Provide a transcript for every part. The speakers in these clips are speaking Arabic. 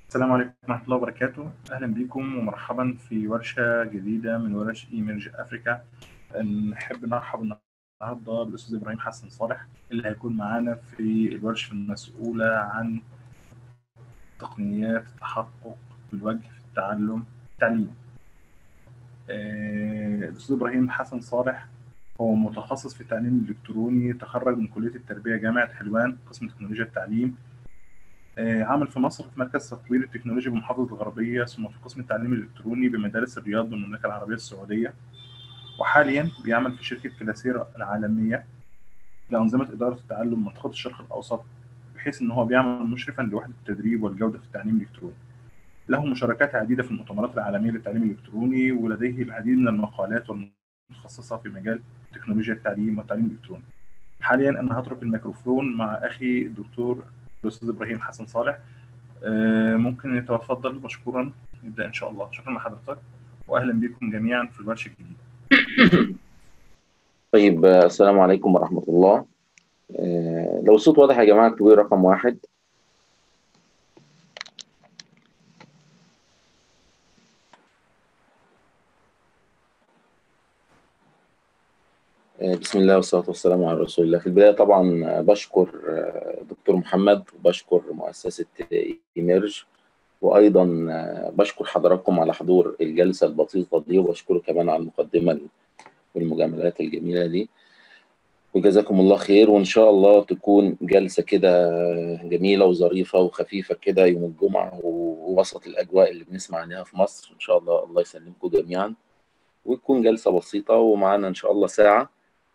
السلام عليكم ورحمة الله وبركاته. أهلا بكم ومرحبا في ورشة جديدة من ورش إيمرج أفريكا. نحب نرحب النهاردة بالأستاذ إبراهيم حسن صالح اللي هيكون معانا في الورشة المسؤولة عن تقنيات التحقق بالوجه في التعليم. الأستاذ إبراهيم حسن صالح هو متخصص في التعليم الإلكتروني، تخرج من كلية التربية جامعة حلوان قسم تكنولوجيا التعليم. عمل في مصر في مركز تطوير التكنولوجيا بمحافظة الغربية، ثم في قسم التعليم الإلكتروني بمدارس الرياض بالمملكة العربية السعودية، وحاليا بيعمل في شركة كلاسيرا العالمية لأنظمة إدارة التعلم منطقة الشرق الأوسط، بحيث إن هو بيعمل مشرفا لوحدة التدريب والجودة في التعليم الإلكتروني. له مشاركات عديدة في المؤتمرات العالمية للتعليم الإلكتروني، ولديه العديد من المقالات والمتخصصة في مجال تكنولوجيا التعليم والتعليم الإلكتروني. حاليا أنا هترك الميكروفون مع أخي الدكتور الأستاذ إبراهيم حسن صالح. ممكن يتفضل مشكورا. نبدأ إن شاء الله. شكرا لحضرتك وأهلا بكم جميعا في الورشة الجديدة. طيب، السلام عليكم ورحمة الله. لو الصوت واضح يا جماعة اكتبوا لي رقم 1. بسم الله والصلاة والسلام على رسول الله. في البداية طبعا بشكر دكتور محمد وبشكر مؤسسة إيميرج، وأيضا بشكر حضراتكم على حضور الجلسة البسيطة دي، وبشكره كمان على المقدمة والمجاملات الجميلة دي، وجزاكم الله خير. وإن شاء الله تكون جلسة كده جميلة وظريفة وخفيفة كده يوم الجمعة، ووسط الأجواء اللي بنسمع عنها في مصر. إن شاء الله الله يسلمكم جميعا، وتكون جلسة بسيطة ومعانا إن شاء الله ساعة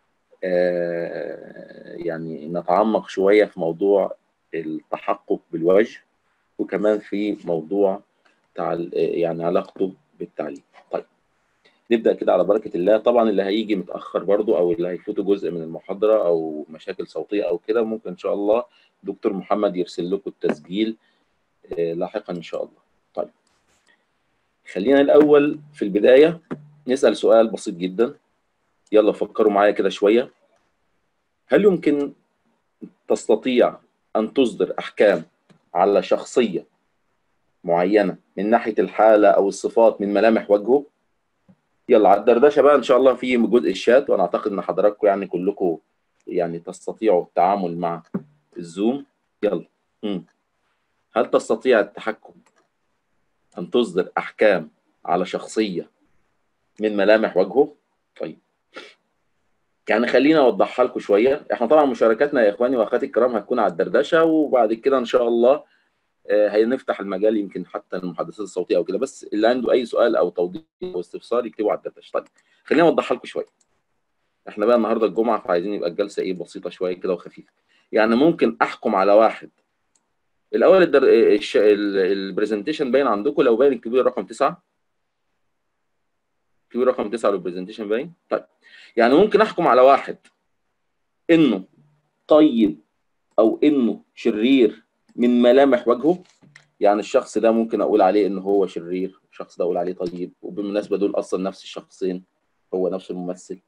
يعني نتعمق شوية في موضوع التحقق بالوجه، وكمان في موضوع يعني علاقته بالتعليم. طيب نبدأ كده على بركة الله. طبعا اللي هيجي متأخر برضو أو اللي هيفوته جزء من المحاضرة أو مشاكل صوتية أو كده، ممكن إن شاء الله دكتور محمد يرسل لكم التسجيل لاحقا إن شاء الله. طيب خلينا الأول في البداية نسأل سؤال بسيط جدا. يلا فكروا معايا كده شوية. هل يمكن تستطيع أن تصدر أحكام على شخصية معينة من ناحية الحالة أو الصفات من ملامح وجهه؟ يلا على الدردشه بقى ان شاء الله في جزء الشات، وانا اعتقد ان حضراتكم يعني كلكم يعني تستطيعوا التعامل مع الزوم. يلا هل تستطيع التحكم ان تصدر احكام على شخصيه من ملامح وجهه؟ طيب يعني خلينا اوضحها لكم شويه. احنا طبعا مشاركاتنا يا اخواني واخواتي الكرام هتكون على الدردشه، وبعد كده ان شاء الله هنفتح المجال يمكن حتى المحادثات الصوتيه او كده، بس اللي عنده اي سؤال او توضيح او استفسار يكتبه على الدردشه. طيب خلينا اوضحها لكم شويه. احنا بقى النهارده الجمعه فعايزين يبقى الجلسه ايه بسيطه شويه كده وخفيفه. يعني ممكن احكم على واحد. الاول البرزنتيشن باين عندكم؟ لو باين اكتبوا لي رقم 9. اكتبوا لي رقم 9 لو البرزنتيشن باين. طيب يعني ممكن احكم على واحد انه طيب او انه شرير من ملامح وجهه. يعني الشخص ده ممكن اقول عليه ان هو شرير، الشخص ده اقول عليه طيب، وبالمناسبه دول اصلا نفس الشخصين، هو نفس الممثل.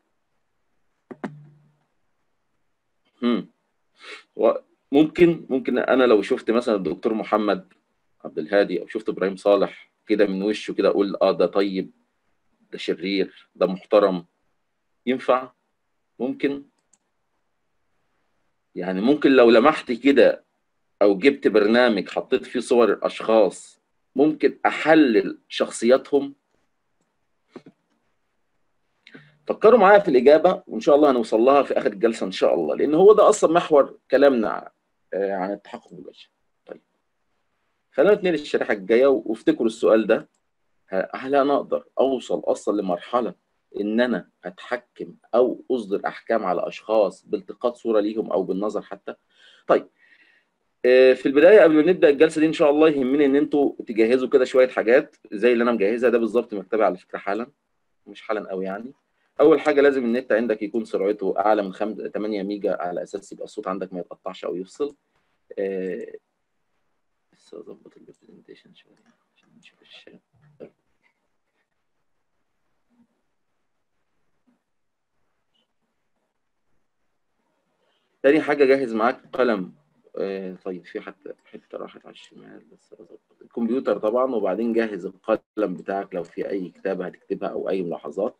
ممكن انا لو شفت مثلا الدكتور محمد عبد الهادي او شفت ابراهيم صالح كده من وشه كده اقول ده طيب، ده شرير، ده محترم. ينفع؟ ممكن. يعني ممكن لو لمحت كده او جبت برنامج حطيت فيه صور الاشخاص ممكن احلل شخصياتهم. فكروا معايا في الاجابه وان شاء الله هنوصل لها في اخر الجلسه ان شاء الله، لان هو ده اصلا محور كلامنا عن التحقق بالوجه. طيب خلينا نتنقل الشريحه الجايه وافتكروا السؤال ده. هل انا اقدر اوصل اصلا لمرحله ان انا اتحكم او اصدر احكام على اشخاص بالتقاط صوره ليهم او بالنظر حتى؟ طيب في البدايه قبل ما نبدا الجلسه دي ان شاء الله يهمني ان انتوا تجهزوا كده شويه حاجات زي اللي انا مجهزها ده بالظبط، مكتبه على فكره حالا، مش حالا قوي يعني. اول حاجه لازم النت عندك يكون سرعته اعلى من 8 ميجا على اساس يبقى الصوت عندك ما يتقطعش او يفصل. بس اظبط البرزنتيشن شويه عشان نشوف الشات. تاني حاجة جهز معاك قلم طيب في حته راحت على الشمال بس أظبط. الكمبيوتر طبعا، وبعدين جهز القلم بتاعك لو في اي كتابه هتكتبها او اي ملاحظات.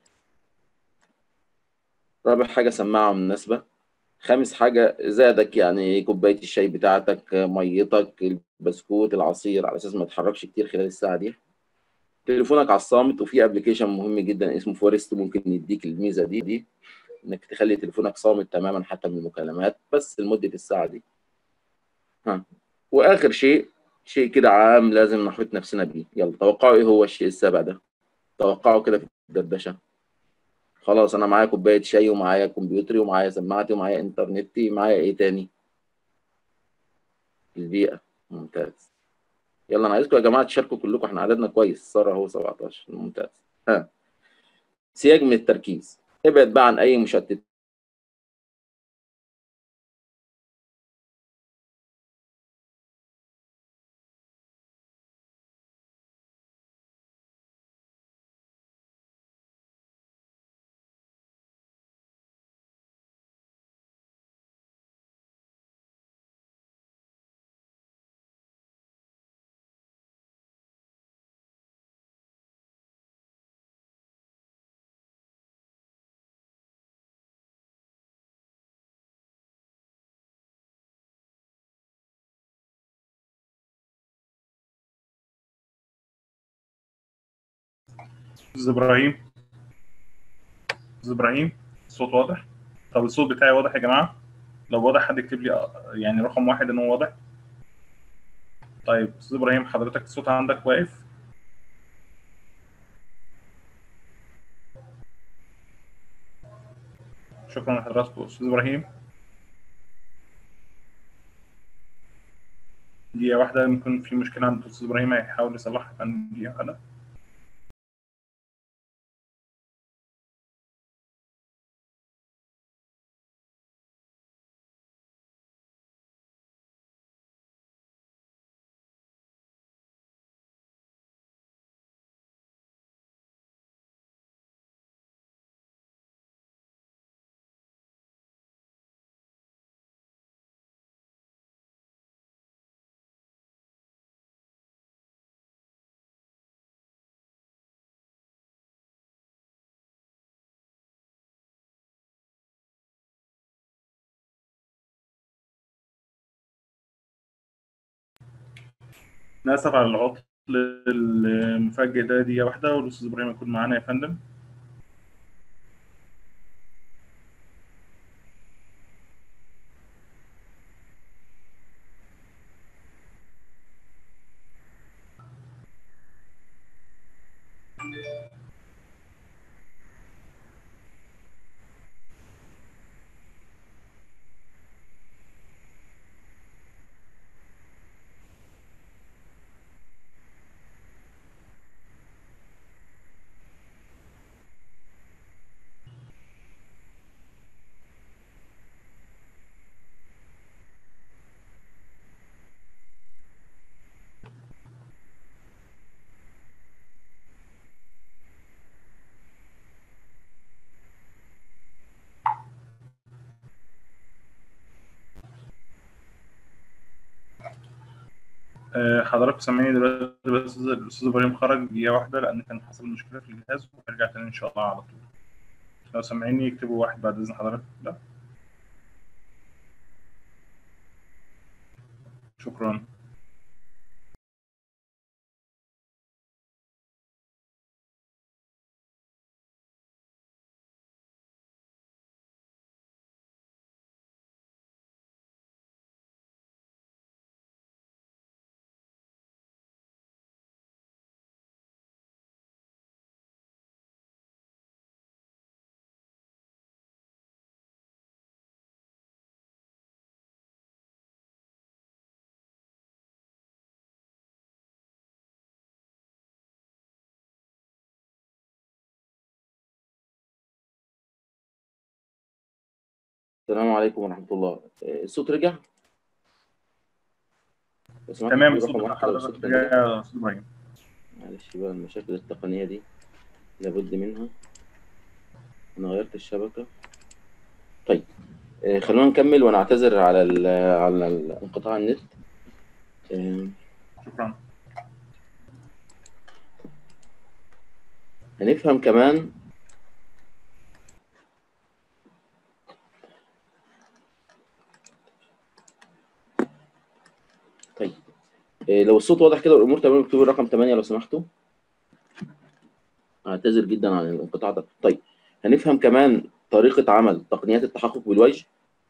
رابع حاجه سماعه مناسبه. خامس حاجه زادك، يعني كوبايه الشاي بتاعتك، ميتك، البسكوت، العصير، على اساس ما تتحركش كتير خلال الساعه دي. تليفونك على الصامت، وفي ابلكيشن مهم جدا اسمه فورست ممكن يديك الميزه دي انك تخلي تليفونك صامت تماما حتى من المكالمات بس لمده الساعه دي. ها، واخر شيء كده عام لازم نحط نفسنا بيه. يلا توقعوا ايه هو الشيء السابع ده؟ توقعوا كده في الدردشه. خلاص انا معايا كوبايه شاي ومعايا كمبيوتري ومعايا سماعتي ومعايا انترنتي، معايا ايه تاني؟ البيئه. ممتاز. يلا انا عايزكم يا جماعه تشاركوا كلكم، احنا عددنا كويس، ساره هو 17. ممتاز. ها، سياج من التركيز. ابعد بقى عن اي مشتت. استاذ ابراهيم، استاذ ابراهيم، الصوت واضح؟ طب الصوت بتاعي واضح يا جماعه؟ لو واضح حد يكتب لي يعني رقم واحد ان هو واضح. طيب استاذ ابراهيم، حضرتك الصوت عندك واقف؟ شكرا لحضراتكم. استاذ ابراهيم، دقيقه واحده، ممكن في مشكله عند استاذ ابراهيم هيحاول يصلحها كمان دقيقه واحده. ناسف على العطل المفاجئ ده، دقيقه واحده والاستاذ ابراهيم يكون معانا يا فندم. حضرتك سامعني دلوقتي؟ بس الاستاذ ابراهيم خرج دقيقه واحده لان كان حصل مشكله في الجهاز، وهيرجع تاني ان شاء الله على طول. لو سامعيني يكتبوا واحد بعد اذن حضرتك. لا، شكرا. السلام عليكم ورحمه الله. الصوت رجع؟ لو سمحت تمام، اكتبوا الصوت رقم بتاع واحد لو حضرتك الصوت كان رجع رجع. يا استاذ ابراهيم. معلش بقى، المشاكل التقنيه دي لابد منها. انا غيرت الشبكه. طيب خلونا نكمل ونعتذر على انقطاع النت. شكرا. هنفهم كمان طيب لو الصوت واضح كده والامور تمام اكتبوا الرقم 8 لو سمحتوا. اعتذر جدا عن الانقطاع ده. طيب هنفهم كمان طريقة عمل تقنيات التحقق بالوجه،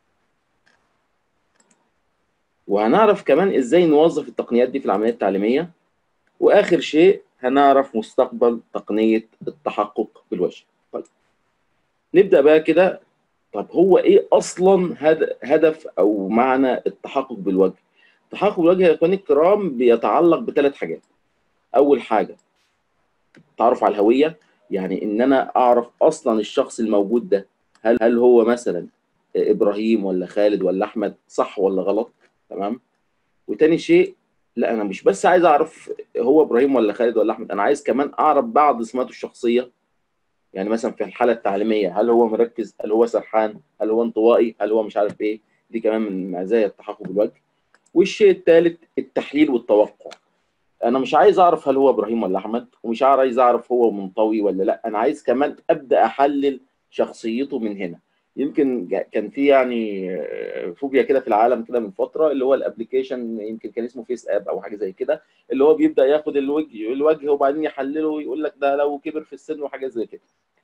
وهنعرف كمان ازاي نوظف التقنيات دي في العملية التعليمية، واخر شيء هنعرف مستقبل تقنية التحقق بالوجه. طيب نبدأ بقى كده. طب هو ايه اصلا هدف او معنى التحقق بالوجه؟ التحقق بالوجه يا اخواني الكرام بيتعلق بثلاث حاجات. اول حاجة تعرف على الهوية، يعني ان انا اعرف اصلا الشخص الموجود ده هل هو مثلا ابراهيم ولا خالد ولا احمد، صح ولا غلط، تمام. وتاني شيء، لا انا مش بس عايز اعرف هو ابراهيم ولا خالد ولا احمد، انا عايز كمان اعرف بعض سماته الشخصيه. يعني مثلا في الحاله التعليميه هل هو مركز، هل هو سرحان، هل هو انطوائي، هل هو مش عارف ايه. دي كمان من مزايا التحقق بالوجه. والشيء الثالث التحليل والتوقع. انا مش عايز اعرف هل هو ابراهيم ولا احمد، ومش عايز اعرف هو منطوي ولا لا، انا عايز كمان ابدا احلل شخصيته من هنا. يمكن كان في يعني فوبيا كده في العالم كده من فتره، اللي هو الابلكيشن يمكن كان اسمه فيس اب او حاجه زي كده، اللي هو بيبدا ياخد الوجه وبعدين يحلله ويقول لك ده لو كبر في السن وحاجه زي كده.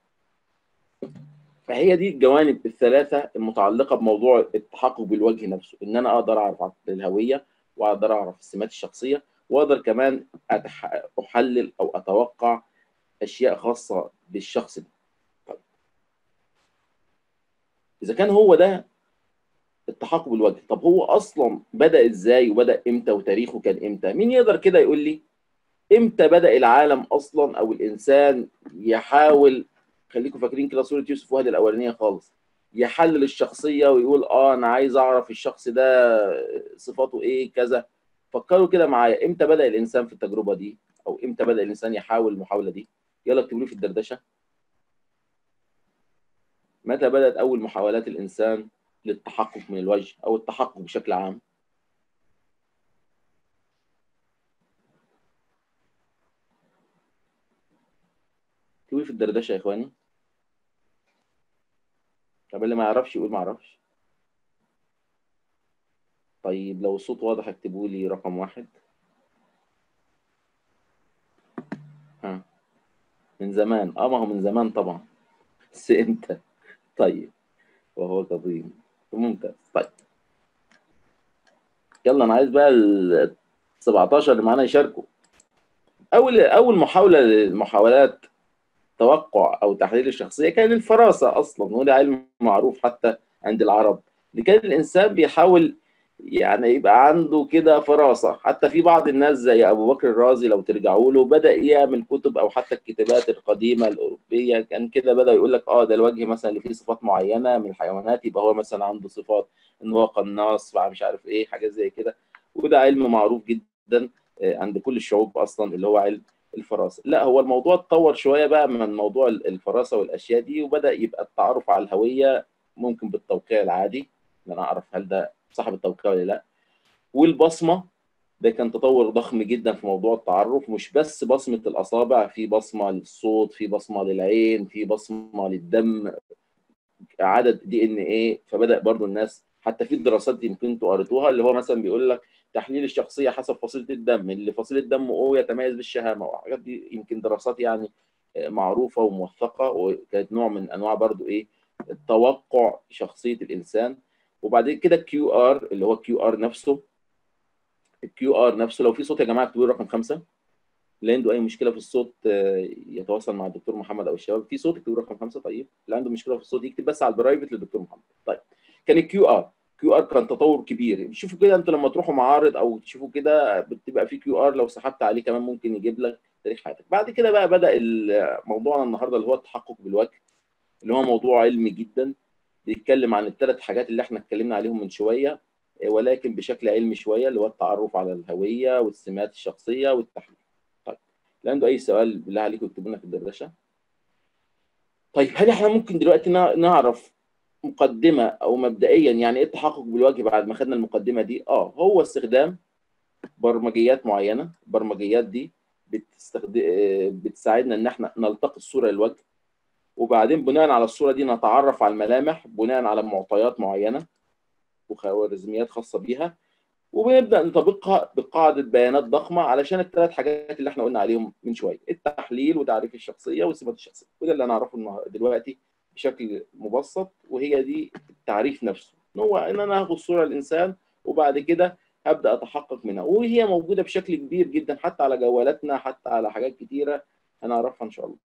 فهي دي الجوانب الثلاثه المتعلقه بموضوع التحقق بالوجه نفسه، ان انا اقدر اعرف الهويه، واقدر اعرف السمات الشخصيه، واقدر كمان احلل او اتوقع اشياء خاصه بالشخص ده. طيب اذا كان هو ده التحقق بالوجه، طب هو اصلا بدا ازاي وبدا امتى وتاريخه كان امتى؟ مين يقدر كده يقول لي امتى بدا العالم اصلا او الانسان يحاول، خليكم فاكرين كده صوره يوسف وهدي الاولانيه خالص، يحلل الشخصيه ويقول انا عايز اعرف الشخص ده صفاته ايه كذا. فكروا كده معايا، امتى بدا الانسان في التجربه دي، او امتى بدا الانسان يحاول المحاوله دي؟ يلا اكتبوا لي في الدردشه. متى بدات اول محاولات الانسان للتحقق من الوجه او التحقق بشكل عام؟ اكتبوا لي في الدردشه يا اخواني. طب اللي ما يعرفش يقول ما اعرفش. طيب لو الصوت واضح اكتبوا لي رقم 1. ها، من زمان. ما هو من زمان طبعا، بس امتى؟ طيب وهو قديم. ممتاز. طيب يلا انا عايز بقى ال 17 اللي معانا يشاركوا. اول محاوله للمحاولات توقع او تحليل الشخصيه كان الفراسه اصلا، وده علم معروف حتى عند العرب، اللي كان الانسان بيحاول يعني يبقى عنده كده فراسه. حتى في بعض الناس زي ابو بكر الرازي لو ترجعوا له بدا يعمل كتب، او حتى الكتابات القديمه الاوروبيه كان كده بدا يقول لك ده الوجه مثلا اللي فيه صفات معينه من الحيوانات يبقى هو مثلا عنده صفات ان هو قناص مش عارف ايه حاجات زي كده. وده علم معروف جدا عند كل الشعوب اصلا، اللي هو علم الفراسه. لا هو الموضوع اتطور شويه بقى من موضوع الفراسه والاشياء دي، وبدا يبقى التعرف على الهويه ممكن بالتوقيع العادي، ان انا اعرف هل ده صاحب التوقيع ولا لا. والبصمه ده كان تطور ضخم جدا في موضوع التعرف، مش بس بصمه الاصابع، في بصمه للصوت، في بصمه للعين، في بصمه للدم، عدد دي ان ايه. فبدا برضو الناس حتى في الدراسات دي يمكن انتوا قريتوها، اللي هو مثلا بيقول لك تحليل الشخصيه حسب فصيله الدم، اللي فصيله دمه او يتميز بالشهامه، وحاجات دي يمكن دراسات يعني معروفه وموثقه، وكانت نوع من انواع برضو ايه توقع شخصيه الانسان. وبعد كده الكيو ار، اللي هو الكيو ار نفسه. الكيو ار نفسه لو في صوت يا جماعه اكتبوا رقم 5. اللي عنده اي مشكله في الصوت يتواصل مع الدكتور محمد او الشباب. في صوت اكتبوا رقم 5. طيب اللي عنده مشكله في الصوت يكتب بس على البرايفت للدكتور محمد. طيب كان الكيو ار، كيو ار كان تطور كبير. شوفوا كده انتوا لما تروحوا معارض او تشوفوا كده بتبقى في كيو ار، لو سحبت عليه كمان ممكن يجيب لك تاريخ حياتك. بعد كده بقى بدا موضوعنا النهارده اللي هو التحقق بالوجه، اللي هو موضوع علمي جدا بيتكلم عن الثلاث حاجات اللي احنا اتكلمنا عليهم من شويه، ولكن بشكل علمي شويه، اللي هو التعرف على الهويه والسمات الشخصيه والتحليل. طيب اللي عنده اي سؤال بالله عليكم اكتبوا لنا في الدردشه. طيب هل احنا ممكن دلوقتي نعرف مقدمه او مبدئيا يعني ايه التحقق بالوجه بعد ما خدنا المقدمه دي؟ هو استخدام برمجيات معينه. البرمجيات دي بتساعدنا ان احنا نلتقط الصوره للوجه، وبعدين بناء على الصوره دي نتعرف على الملامح بناء على معطيات معينه وخوارزميات خاصه بيها، وبنبدا نطبقها بقاعده بيانات ضخمه علشان الثلاث حاجات اللي احنا قلنا عليهم من شويه: التحليل وتعريف الشخصيه والصفات الشخصيه. وده اللي هنعرفه دلوقتي بشكل مبسط، وهي دي التعريف نفسه، هو ان انا هاخد صوره للانسان وبعد كده هبدا اتحقق منها، وهي موجوده بشكل كبير جدا حتى على جوالاتنا، حتى على حاجات كتيره هنعرفها ان شاء الله.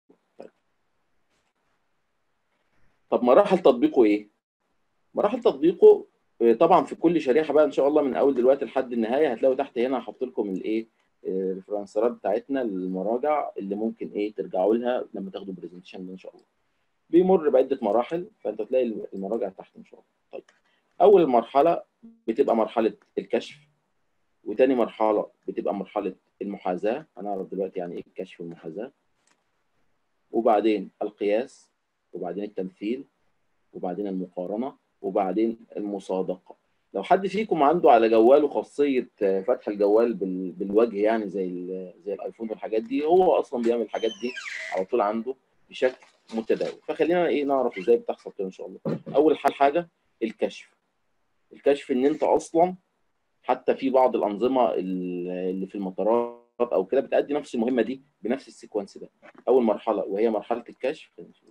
طب مراحل تطبيقه ايه؟ مراحل تطبيقه طبعا في كل شريحه بقى ان شاء الله من اول دلوقتي لحد النهايه هتلاقوا تحت هنا هحط لكم الايه الريفرنسات بتاعتنا للمراجع اللي ممكن ترجعوا لها لما تاخدوا برزنتيشن ده ان شاء الله. بيمر بعده مراحل، فانت تلاقي المراجع تحت ان شاء الله. طيب اول مرحله بتبقى مرحله الكشف، وتاني مرحله بتبقى مرحله المحاذاه. هنعرف دلوقتي يعني ايه الكشف والمحاذاه، وبعدين القياس، وبعدين التمثيل، وبعدين المقارنه، وبعدين المصادقه. لو حد فيكم عنده على جواله خاصيه فتح الجوال بالوجه يعني زي الايفون والحاجات دي، هو اصلا بيعمل الحاجات دي على طول عنده بشكل متداول. فخلينا نعرف ازاي بتحصل كده ان شاء الله. اول حاجه الكشف. الكشف ان انت اصلا حتى في بعض الانظمه اللي في المطارات او كده بتأدي نفس المهمه دي بنفس السيكونس ده. اول مرحله وهي مرحله الكشف.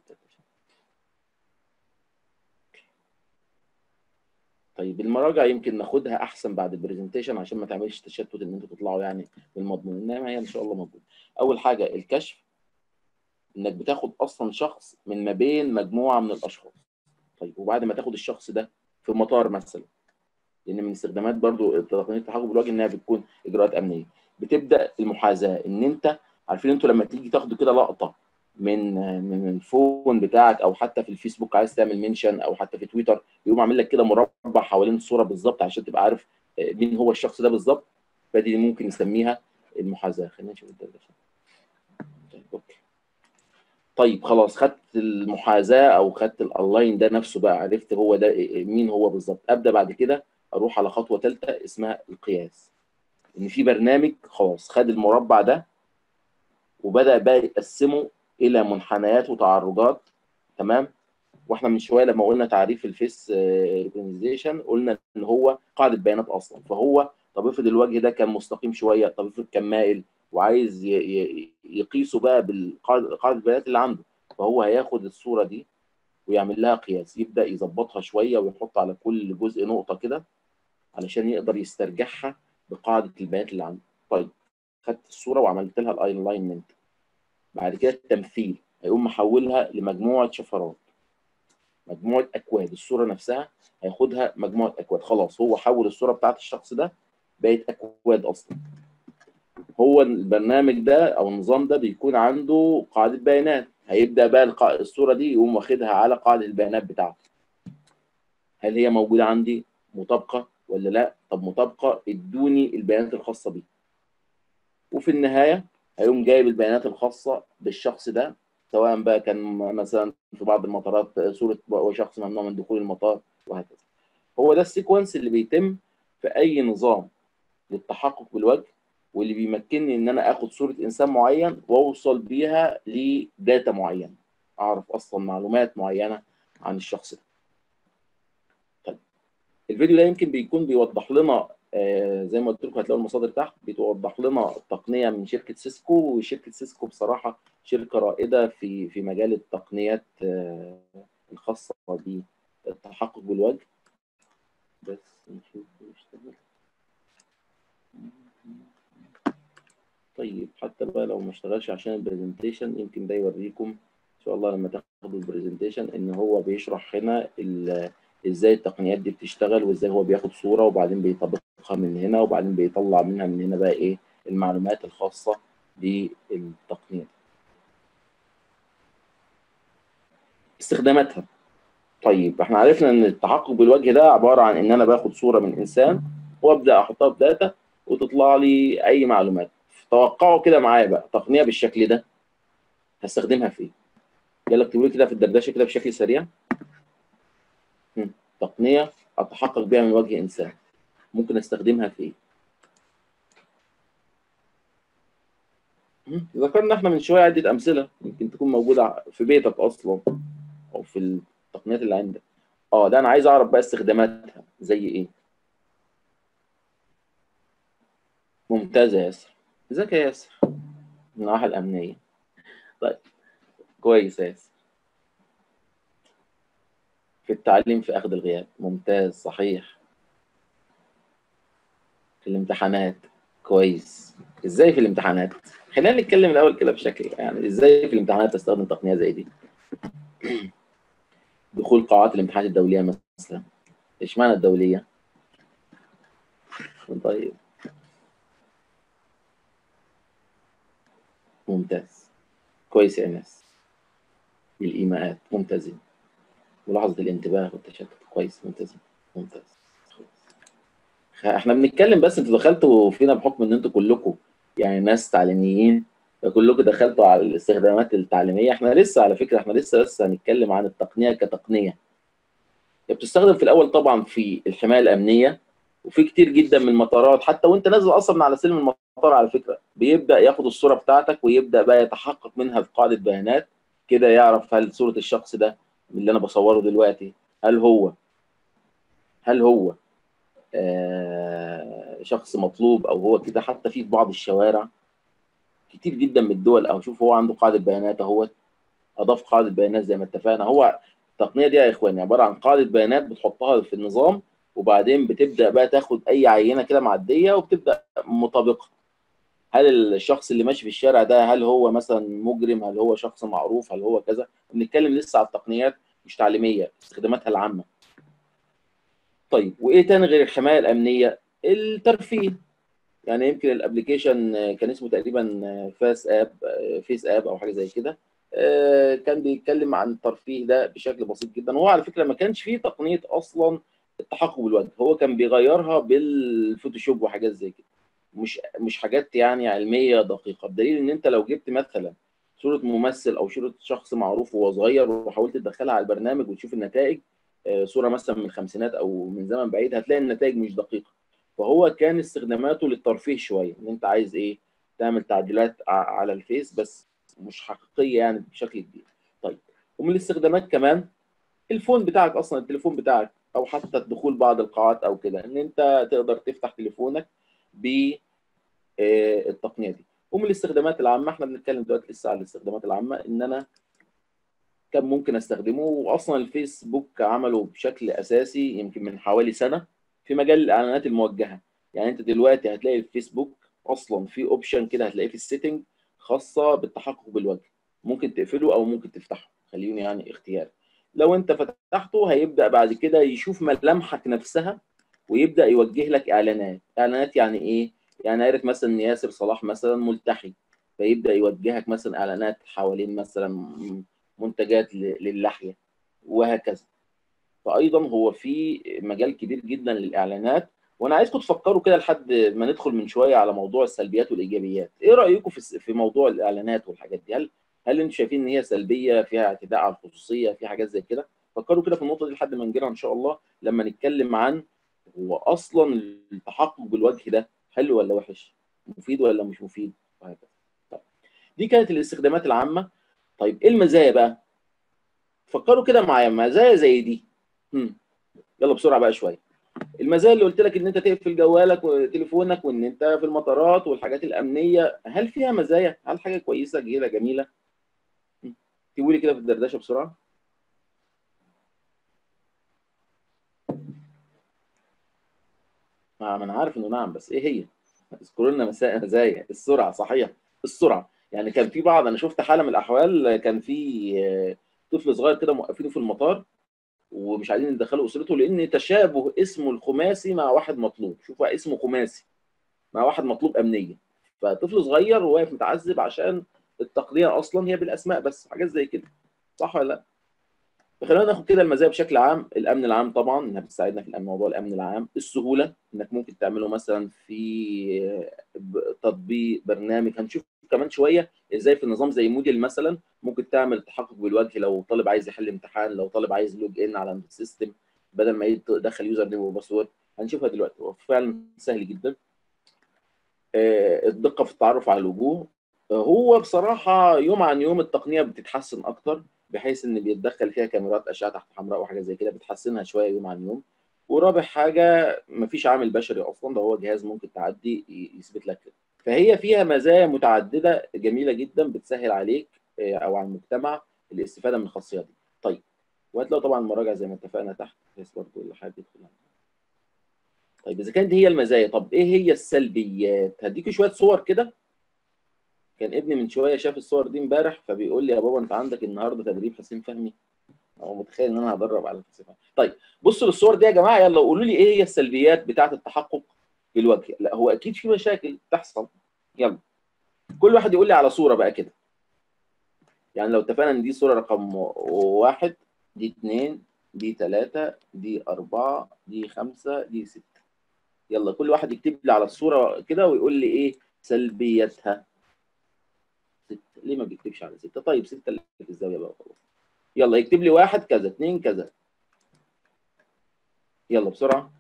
طيب المراجع يمكن ناخدها احسن بعد البرزنتيشن عشان ما تعملش تشتت ان انتوا تطلعوا يعني بالمضمون، انما هي ان شاء الله موجوده. اول حاجه الكشف، انك بتاخد اصلا شخص من ما بين مجموعه من الاشخاص. طيب وبعد ما تاخد الشخص ده في مطار مثلا، لان من استخدامات برضو تقنيه التحقق بالوجه انها بتكون اجراءات امنيه، بتبدا المحاذاه. ان انت عارفين انتوا لما تيجي تاخدوا كده لقطه من الفون بتاعك او حتى في الفيسبوك عايز تعمل منشن او حتى في تويتر، يقوم عامل لك كده مربع حوالين الصوره بالظبط عشان تبقى عارف مين هو الشخص ده بالظبط. فدي ممكن نسميها المحاذاه. خلينا نشوف الدرجه. طيب اوكي. طيب خلاص خدت المحاذاه او خدت الاونلاين ده نفسه بقى، عرفت هو ده مين هو بالظبط. ابدا بعد كده اروح على خطوه ثالثه اسمها القياس. ان في برنامج خلاص خد المربع ده وبدا بقى يقسمه الى منحنيات وتعرجات. تمام. واحنا من شويه لما قلنا تعريف الفيس ريكوجنيشن قلنا ان هو قاعده بيانات اصلا. فهو طب افرض الوجه ده كان مستقيم شويه، طب افرض كان مائل، وعايز يقيسه بقى بالقاعده البيانات اللي عنده، فهو هياخد الصوره دي ويعمل لها قياس، يبدا يظبطها شويه ويحط على كل جزء نقطه كده علشان يقدر يسترجعها بقاعده البيانات اللي عنده. طيب خدت الصوره وعملت لها الالاينمنت، بعد كده التمثيل هيقوم محولها لمجموعه شفرات، مجموعه اكواد. الصوره نفسها هياخدها مجموعه اكواد. خلاص هو حول الصوره بتاعت الشخص ده بقت اكواد اصلا. هو البرنامج ده او النظام ده بيكون عنده قاعده بيانات، هيبدا بقى الصوره دي يقوم واخدها على قاعده البيانات بتاعته. هل هي موجوده عندي مطابقه ولا لا؟ طب مطابقه، ادوني البيانات الخاصه بيه. وفي النهايه هيقوم جايب البيانات الخاصه بالشخص ده، سواء بقى كان مثلا في بعض المطارات صوره شخص ممنوع من دخول المطار وهكذا. هو ده السيكونس اللي بيتم في اي نظام للتحقق بالوجه، واللي بيمكنني ان انا اخد صوره انسان معين واوصل بيها لداتا معينه، اعرف اصلا معلومات معينه عن الشخص ده. طيب الفيديو ده يمكن بيكون بيوضح لنا زي ما قلت لكم هتلاقوا المصادر تحت، بتوضح لنا التقنيه من شركه سيسكو. وشركه سيسكو بصراحه شركه رائده في مجال التقنيات الخاصه بالتحقق بالوجه. بس نشوف يشتغل. طيب حتى بقى لو ما اشتغلش عشان البرزنتيشن، يمكن ده يوريكم ان شاء الله لما تاخدوا البرزنتيشن ان هو بيشرح هنا ازاي التقنيات دي بتشتغل، وازاي هو بياخد صوره وبعدين بيطبقها من هنا وبعدين بيطلع منها من هنا بقى ايه المعلومات الخاصه بالتقنيه. استخداماتها. طيب احنا عرفنا ان التحقق بالوجه ده عباره عن ان انا باخد صوره من انسان وابدا احطها في داتا وتطلع لي اي معلومات. توقعوا كده معايا بقى تقنيه بالشكل ده هستخدمها في ايه؟ يلا اكتبوا لي كده في الدردشه كده بشكل سريع. تقنيه اتحقق بها من وجه انسان، ممكن استخدمها في ايه؟ ذكرنا احنا من شويه عده امثله يمكن تكون موجوده في بيتك اصلا او في التقنيات اللي عندك. ده انا عايز اعرف بقى استخداماتها زي ايه. ممتازه يا ياسر، ازيك يا ياسر من الناحيه الامنيه. طيب كويس يا ياسر. في التعليم في اخذ الغياب، ممتاز صحيح. في الامتحانات، كويس. ازاي في الامتحانات؟ خلينا نتكلم الاول كده بشكل يعني ازاي في الامتحانات تستخدم تقنيه زي دي. دخول قاعات الامتحانات الدوليه مثلا. اشمعنى الدوليه؟ طيب ممتاز، كويس يا ناس. الايماءات، ممتازين. ملاحظه الانتباه والتشتت، كويس، ممتازين، ممتاز. احنا بنتكلم بس انتوا دخلتوا فينا بحكم ان انتوا كلكم يعني ناس تعليميين، فكلكم دخلتوا على الاستخدامات التعليميه. احنا لسه على فكره احنا لسه بس هنتكلم عن التقنيه كتقنيه. هي بتستخدم في الاول طبعا في الحمايه الامنيه، وفي كتير جدا من المطارات حتى وانت نازل اصلا من على سلم المطار على فكره بيبدا ياخد الصوره بتاعتك ويبدا بقى يتحقق منها في قاعده بيانات كده، يعرف هل صوره الشخص ده اللي انا بصوره دلوقتي هل هو شخص مطلوب او هو كده. حتى في بعض الشوارع كتير جدا من الدول او شوف هو عنده قاعده بيانات اهو، اضاف قاعده بيانات زي ما اتفقنا. هو التقنيه دي يا اخواني عباره عن قاعده بيانات بتحطها في النظام، وبعدين بتبدا بقى تاخد اي عينه كده معديه وبتبدا مطابقه. هل الشخص اللي ماشي في الشارع ده هل هو مثلا مجرم، هل هو شخص معروف، هل هو كذا. بنتكلم لسه على التقنيات مش تعليميه، استخداماتها العامه. طيب وايه تاني غير الحمايه الامنيه؟ الترفيه. يعني يمكن الابلكيشن كان اسمه تقريبا فيس اب او حاجه زي كده، كان بيتكلم عن الترفيه ده بشكل بسيط جدا. وهو على فكره ما كانش فيه تقنيه اصلا التحقق بالوجه، هو كان بيغيرها بالفوتوشوب وحاجات زي كده، مش حاجات يعني علميه دقيقه. بدليل ان انت لو جبت مثلا صوره ممثل او صوره شخص معروف وهو صغير وحاولت تدخلها على البرنامج وتشوف النتائج، صوره مثلا من الخمسينات او من زمن بعيد، هتلاقي النتائج مش دقيقه. فهو كان استخداماته للترفيه شويه، ان انت عايز ايه تعمل تعديلات على الفيس بس مش حقيقيه يعني بشكل كبير. طيب ومن الاستخدامات كمان الفون بتاعك اصلا، التليفون بتاعك، او حتى دخول بعض القاعات او كده، ان انت تقدر تفتح تليفونك بالتقنيه دي. ومن الاستخدامات العامه احنا بنتكلم دلوقتي لسه على الاستخدامات العامه، ان انا كان ممكن استخدمه. واصلا الفيسبوك عمله بشكل اساسي يمكن من حوالي سنه في مجال الاعلانات الموجهه. يعني انت دلوقتي هتلاقي الفيسبوك اصلا في اوبشن كده هتلاقيه في السيتنج خاصه بالتحقق بالوجه، ممكن تقفله او ممكن تفتحه، خليني يعني اختياري. لو انت فتحته هيبدا بعد كده يشوف ملامحك نفسها ويبدا يوجه لك اعلانات يعني ايه؟ يعني عارف مثلا ان ياسر صلاح مثلا ملتحي، فيبدا يوجهك مثلا اعلانات حوالين مثلا منتجات للحيه وهكذا. فايضا هو في مجال كبير جدا للاعلانات. وانا عايزكم تفكروا كده لحد ما ندخل من شويه على موضوع السلبيات والايجابيات. ايه رايكم في موضوع الاعلانات والحاجات دي؟ هل انتم شايفين ان هي سلبيه، فيها اعتداء على الخصوصيه، في حاجات زي كده؟ فكروا كده في النقطه دي لحد ما نجيلها ان شاء الله لما نتكلم عن هو اصلا التحقق بالوجه ده حلو ولا وحش، مفيد ولا مش مفيد، وهكذا. طيب دي كانت الاستخدامات العامه. طيب ايه المزايا بقى؟ فكروا كده معايا مزايا زي دي. يلا بسرعه بقى شويه. المزايا اللي قلت لك ان انت تقفل جوالك وتليفونك وان انت في المطارات والحاجات الامنيه، هل فيها مزايا؟ هل حاجه كويسه جميله؟ تقولي كده في الدردشه بسرعه. ما انا عارف انه نعم، بس ايه هي؟ اذكروا لنا مزايا. السرعه، صحيح، السرعه. يعني كان في بعض، انا شفت حاله من الاحوال كان في طفل صغير كده موقفينه في المطار ومش عايزين يدخلوا اسرته لان تشابه اسمه الخماسي مع واحد مطلوب. شوف اسمه خماسي مع واحد مطلوب امنيا، فطفل صغير وواقف متعذب عشان التقنيه اصلا هي بالاسماء بس، حاجات زي كده. صح ولا لا؟ فخلينا ناخد كده المزايا بشكل عام. الامن العام طبعا انها بتساعدنا في موضوع الامن العام. السهوله انك ممكن تعمله مثلا في تطبيق برنامج، هنشوف كمان شويه ازاي في النظام زي موديل مثلا ممكن تعمل تحقق بالوجه لو طالب عايز يحل امتحان، لو طالب عايز لوج ان على السيستم. بدل ما يدخل يوزر نيم وباسورد. هنشوفها دلوقتي، هو فعلا سهل جدا. الدقه في التعرف على الوجوه، هو بصراحه يوم عن يوم التقنيه بتتحسن اكتر، بحيث ان بيتدخل فيها كاميرات اشعه تحت حمراء وحاجات زي كده، بتحسنها شويه يوم عن يوم. ورابع حاجه مفيش عامل بشري اصلا، ده هو جهاز ممكن تعدي يثبت لك كده. فهي فيها مزايا متعدده جميله جدا بتسهل عليك او على المجتمع الاستفاده من الخاصيه دي. طيب، وهتلاقوا طبعا المراجع زي ما اتفقنا تحت، بحيث برضه اللي حابب يدخل. طيب اذا كانت هي المزايا، طب ايه هي السلبيات؟ هديكوا شويه صور كده. كان ابني من شويه شاف الصور دي امبارح، فبيقول لي يا بابا انت عندك النهارده تدريب حسين فهمي. هو متخيل ان انا هدرب على حسين فهمي. طيب بصوا للصور دي يا جماعه، يلا قولوا لي ايه هي السلبيات بتاعه التحقق بالوجه. لا هو اكيد في مشاكل تحصل. يلا كل واحد يقول لي على صوره بقى كده. يعني لو اتفقنا ان دي صوره رقم 1، دي 2، دي 3، دي 4، دي 5، دي 6. يلا كل واحد يكتب لي على الصوره كده ويقول لي ايه سلبياتها. 6. ليه ما بيكتبش على 6؟ طيب 6 اللي في الزاويه بقى خلاص. يلا يكتب لي 1 كذا، 2 كذا. يلا بسرعه.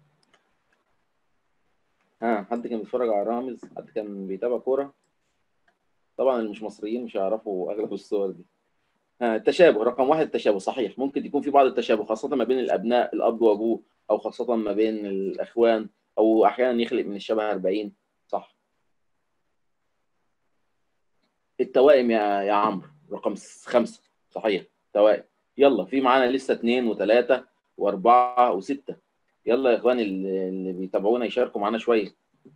ها، حد كان بيتفرج على رامز؟ حد كان بيتابع كوره؟ طبعا اللي مش مصريين مش هيعرفوا اغلب الصور دي. ها، التشابه رقم 1. التشابه صحيح، ممكن يكون في بعض التشابه خاصه ما بين الابناء، الاب وابوه، او خاصه ما بين الاخوان، او احيانا يخلق من الشبه 40. صح. التوائم يا عمرو رقم 5. صحيح، توائم. يلا في معانا لسه 2 و3 و4 و6. يلا يا اخواني اللي بيتابعونا يشاركوا معانا شويه.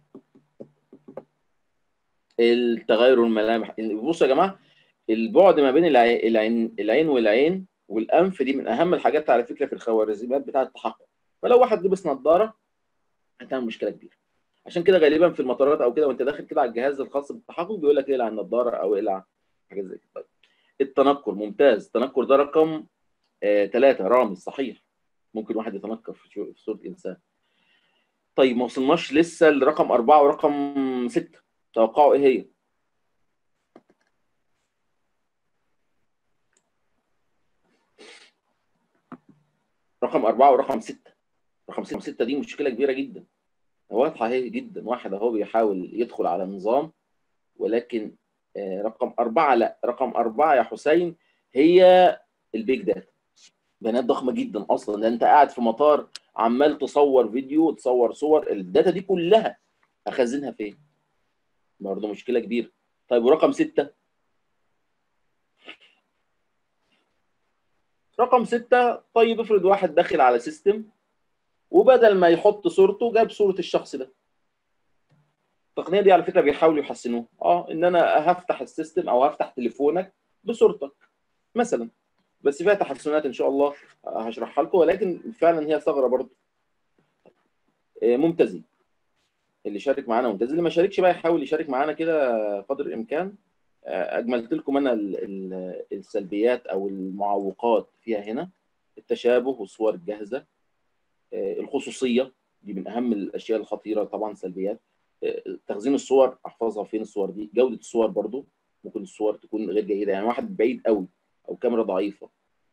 التغير الملامح، بصوا يا جماعه، البعد ما بين العين والعين والانف دي من اهم الحاجات على فكره في الخوارزميات بتاعه التحقق. فلو واحد لبس نظاره هتعمل مشكله كبيره. عشان كده غالبا في المطارات او كده وانت داخل كده على الجهاز الخاص بالتحقق بيقول لك اقلع النظاره او اقلع حاجات زي كده. طيب. التنكر ممتاز. التنكر ده رقم 3. رامز صحيح، ممكن واحد يتنكر في صوره انسان. طيب ما وصلناش لسه لرقم 4 ورقم 6. توقعوا ايه هي؟ رقم 4 ورقم 6. رقم 6 دي مشكله كبيره جدا. واضحه اهي جدا. واحد اهو بيحاول يدخل على نظام، ولكن رقم 4 لا. رقم 4 يا حسين هي البيج داتا. بيانات ضخمه جدا اصلا، ده انت قاعد في مطار عمال تصور فيديو وتصور صور، الداتا دي كلها اخزنها فين؟ برضه مشكله كبيره. طيب ورقم 6؟ رقم 6، طيب افرض واحد داخل على سيستم وبدل ما يحط صورته جاب صوره الشخص ده. التقنيه دي على فكره بيحاولوا يحسنوها، ان انا هفتح السيستم او هفتح تليفونك بصورتك مثلا، بس فيها تحسنات ان شاء الله هشرحها لكم، ولكن فعلا هي ثغره برضه. ممتازين. اللي شارك معانا ممتاز، اللي ما شاركش بقى يحاول يشارك معانا كده قدر الامكان. اجملت لكم انا السلبيات او المعوقات فيها هنا. التشابه والصور الجاهزه، الخصوصيه دي من اهم الاشياء الخطيره طبعا سلبيات. تخزين الصور، احفظها فين الصور دي. جوده الصور برضو، ممكن الصور تكون غير جيده، يعني واحد بعيد قوي او كاميرا ضعيفه.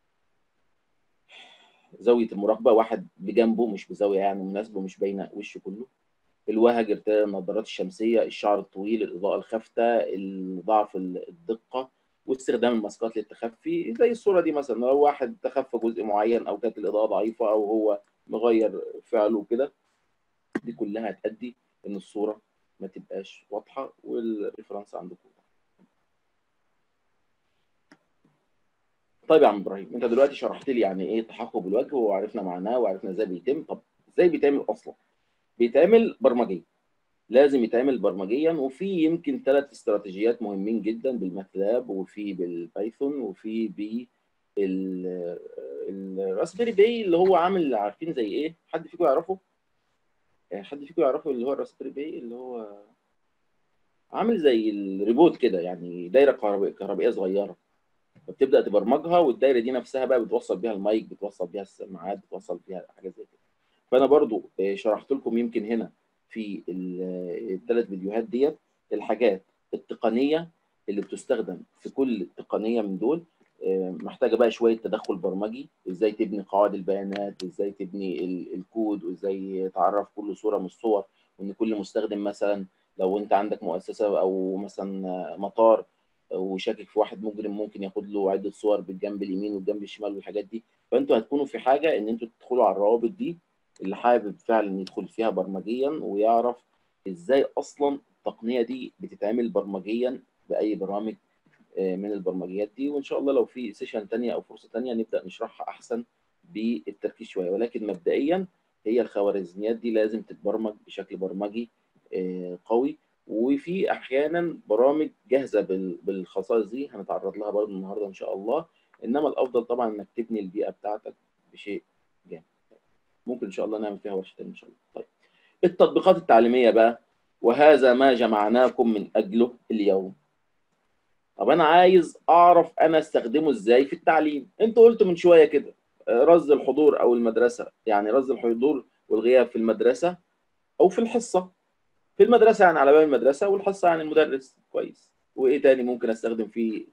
زاويه المراقبه، واحد بجنبه مش بزاويه يعني مناسبه، مش باينه وشه كله. الوهج، ارتداء النظارات الشمسيه، الشعر الطويل، الاضاءه الخافته، ضعف الدقه، واستخدام الماسكات للتخفي. زي الصوره دي مثلا، لو واحد تخفى جزء معين او كانت الاضاءه ضعيفه او هو مغير فعله كده، دي كلها هتؤدي ان الصوره ما تبقاش واضحه والريفرنس عندكم. طيب يا عم ابراهيم، انت دلوقتي شرحت لي يعني ايه تحقق بالوجه وعرفنا معناه وعرفنا ازاي بيتم. طب ازاي بيتعمل اصلا؟ بيتعمل برمجيا، لازم يتعمل برمجيا. وفي يمكن 3 استراتيجيات مهمين جدا، بالماتلاب وفي بالبايثون وفي الراسبيري باي اللي هو عامل، عارفين زي ايه؟ حد فيكم يعرفه؟ حد فيكم يعرفه اللي هو الراسبيري باي اللي هو عامل زي الريبوت كده، يعني دايره كهربائيه صغيره، فبتبدا تبرمجها، والدايره دي نفسها بقى بتوصل بيها المايك، بتوصل بيها السماعات، بتوصل بيها حاجات زي كده. فانا برضو شرحت لكم يمكن هنا في ال3 فيديوهات ديت الحاجات التقنيه اللي بتستخدم في كل تقنيه من دول. محتاجه بقى شويه تدخل برمجي، ازاي تبني قواعد البيانات، ازاي تبني الكود، وازاي تعرف كل صوره من الصور، وان كل مستخدم مثلا لو انت عندك مؤسسه او مثلا مطار وشاكك في واحد مجرم ممكن ياخد له عده صور بالجنب اليمين والجنب الشمال والحاجات دي. فانتوا هتكونوا في حاجه ان انتوا تدخلوا على الروابط دي، اللي حابب فعلا يدخل فيها برمجيا ويعرف ازاي اصلا التقنيه دي بتتعمل برمجيا باي برامج من البرمجيات دي. وان شاء الله لو في سيشن ثانيه او فرصه ثانيه نبدا نشرحها احسن بالتركيز شويه، ولكن مبدئيا هي الخوارزميات دي لازم تتبرمج بشكل برمجي قوي. وفي احيانا برامج جاهزه بالخصائص دي هنتعرض لها برضه النهارده ان شاء الله، انما الافضل طبعا انك تبني البيئه بتاعتك بشيء جامد. ممكن ان شاء الله نعمل فيها ورشه ان شاء الله. طيب التطبيقات التعليميه بقى، وهذا ما جمعناكم من اجله اليوم. طب انا عايز اعرف انا استخدمه ازاي في التعليم. انتوا قلتوا من شويه كده رصد الحضور او المدرسه، يعني رصد الحضور والغياب في المدرسه او في الحصه. في المدرسه يعني على باب المدرسه، والحصه يعني المدرس. كويس. وايه تاني ممكن استخدم فيه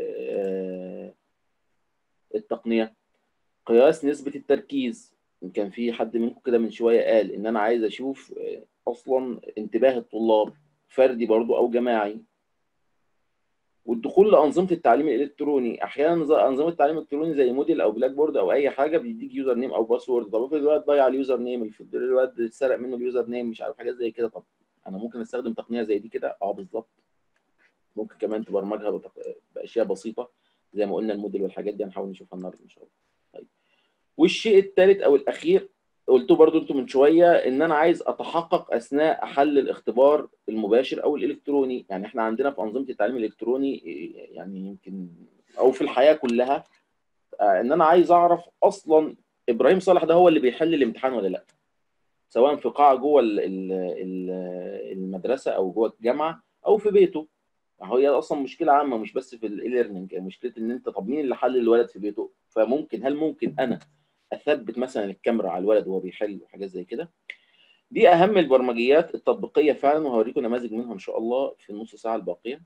التقنيه؟ قياس نسبه التركيز. كان في حد منكم كده من شويه قال ان انا عايز اشوف اصلا انتباه الطلاب، فردي برضو او جماعي. والدخول لانظمه التعليم الالكتروني، احيانا انظمه التعليم الالكتروني زي موديل او بلاك بورد او اي حاجه بيديك يوزر نيم او باسورد. طب افرض الواد ضيع اليوزر نيم، افرض الواد اتسرق منه اليوزر نيم، مش عارف حاجات زي كده. طب انا ممكن استخدم تقنيه زي دي كده؟ بالظبط. ممكن كمان تبرمجها باشياء بسيطه زي ما قلنا الموديل والحاجات دي هنحاول نشوفها النهارده ان شاء الله. طيب والشيء الثالث او الاخير قلته برضو انتم من شويه، ان انا عايز اتحقق اثناء حل الاختبار المباشر او الالكتروني. يعني احنا عندنا في انظمه التعليم الالكتروني يعني يمكن او في الحياه كلها ان انا عايز اعرف اصلا ابراهيم صالح ده هو اللي بيحل الامتحان ولا لا، سواء في قاعه جوه المدرسه او جوه الجامعه او في بيته. هي اصلا مشكله عامه مش بس في الاي-ليرنينج، مشكله ان انت طب مين اللي حل الولد في بيته؟ هل ممكن انا اثبت مثلا الكاميرا على الولد وهو بيحل وحاجات زي كده؟ دي اهم البرمجيات التطبيقيه فعلا، وهوريكم نماذج منها ان شاء الله في النص ساعه الباقيه.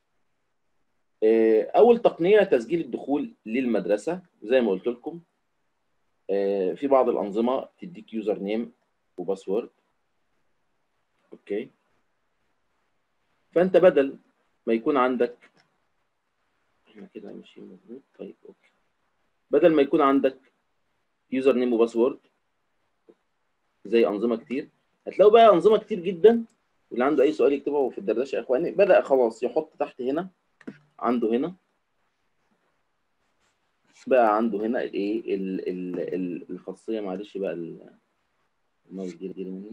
اول تقنيه تسجيل الدخول للمدرسه. زي ما قلت لكم في بعض الانظمه تديك يوزر نيم وباسورد. اوكي. فانت بدل ما يكون عندك، احنا كده ماشيين مظبوط. طيب اوكي. بدل ما يكون عندك يوزر نيم وباسورد زي انظمه كتير، هتلاقوا بقى انظمه كتير جدا. واللي عنده اي سؤال يكتبه في الدردشه يا اخواني. بدا خلاص يحط تحت هنا، عنده هنا بقى عنده هنا الايه الخاصيه. معلش بقى الماوس دي مني.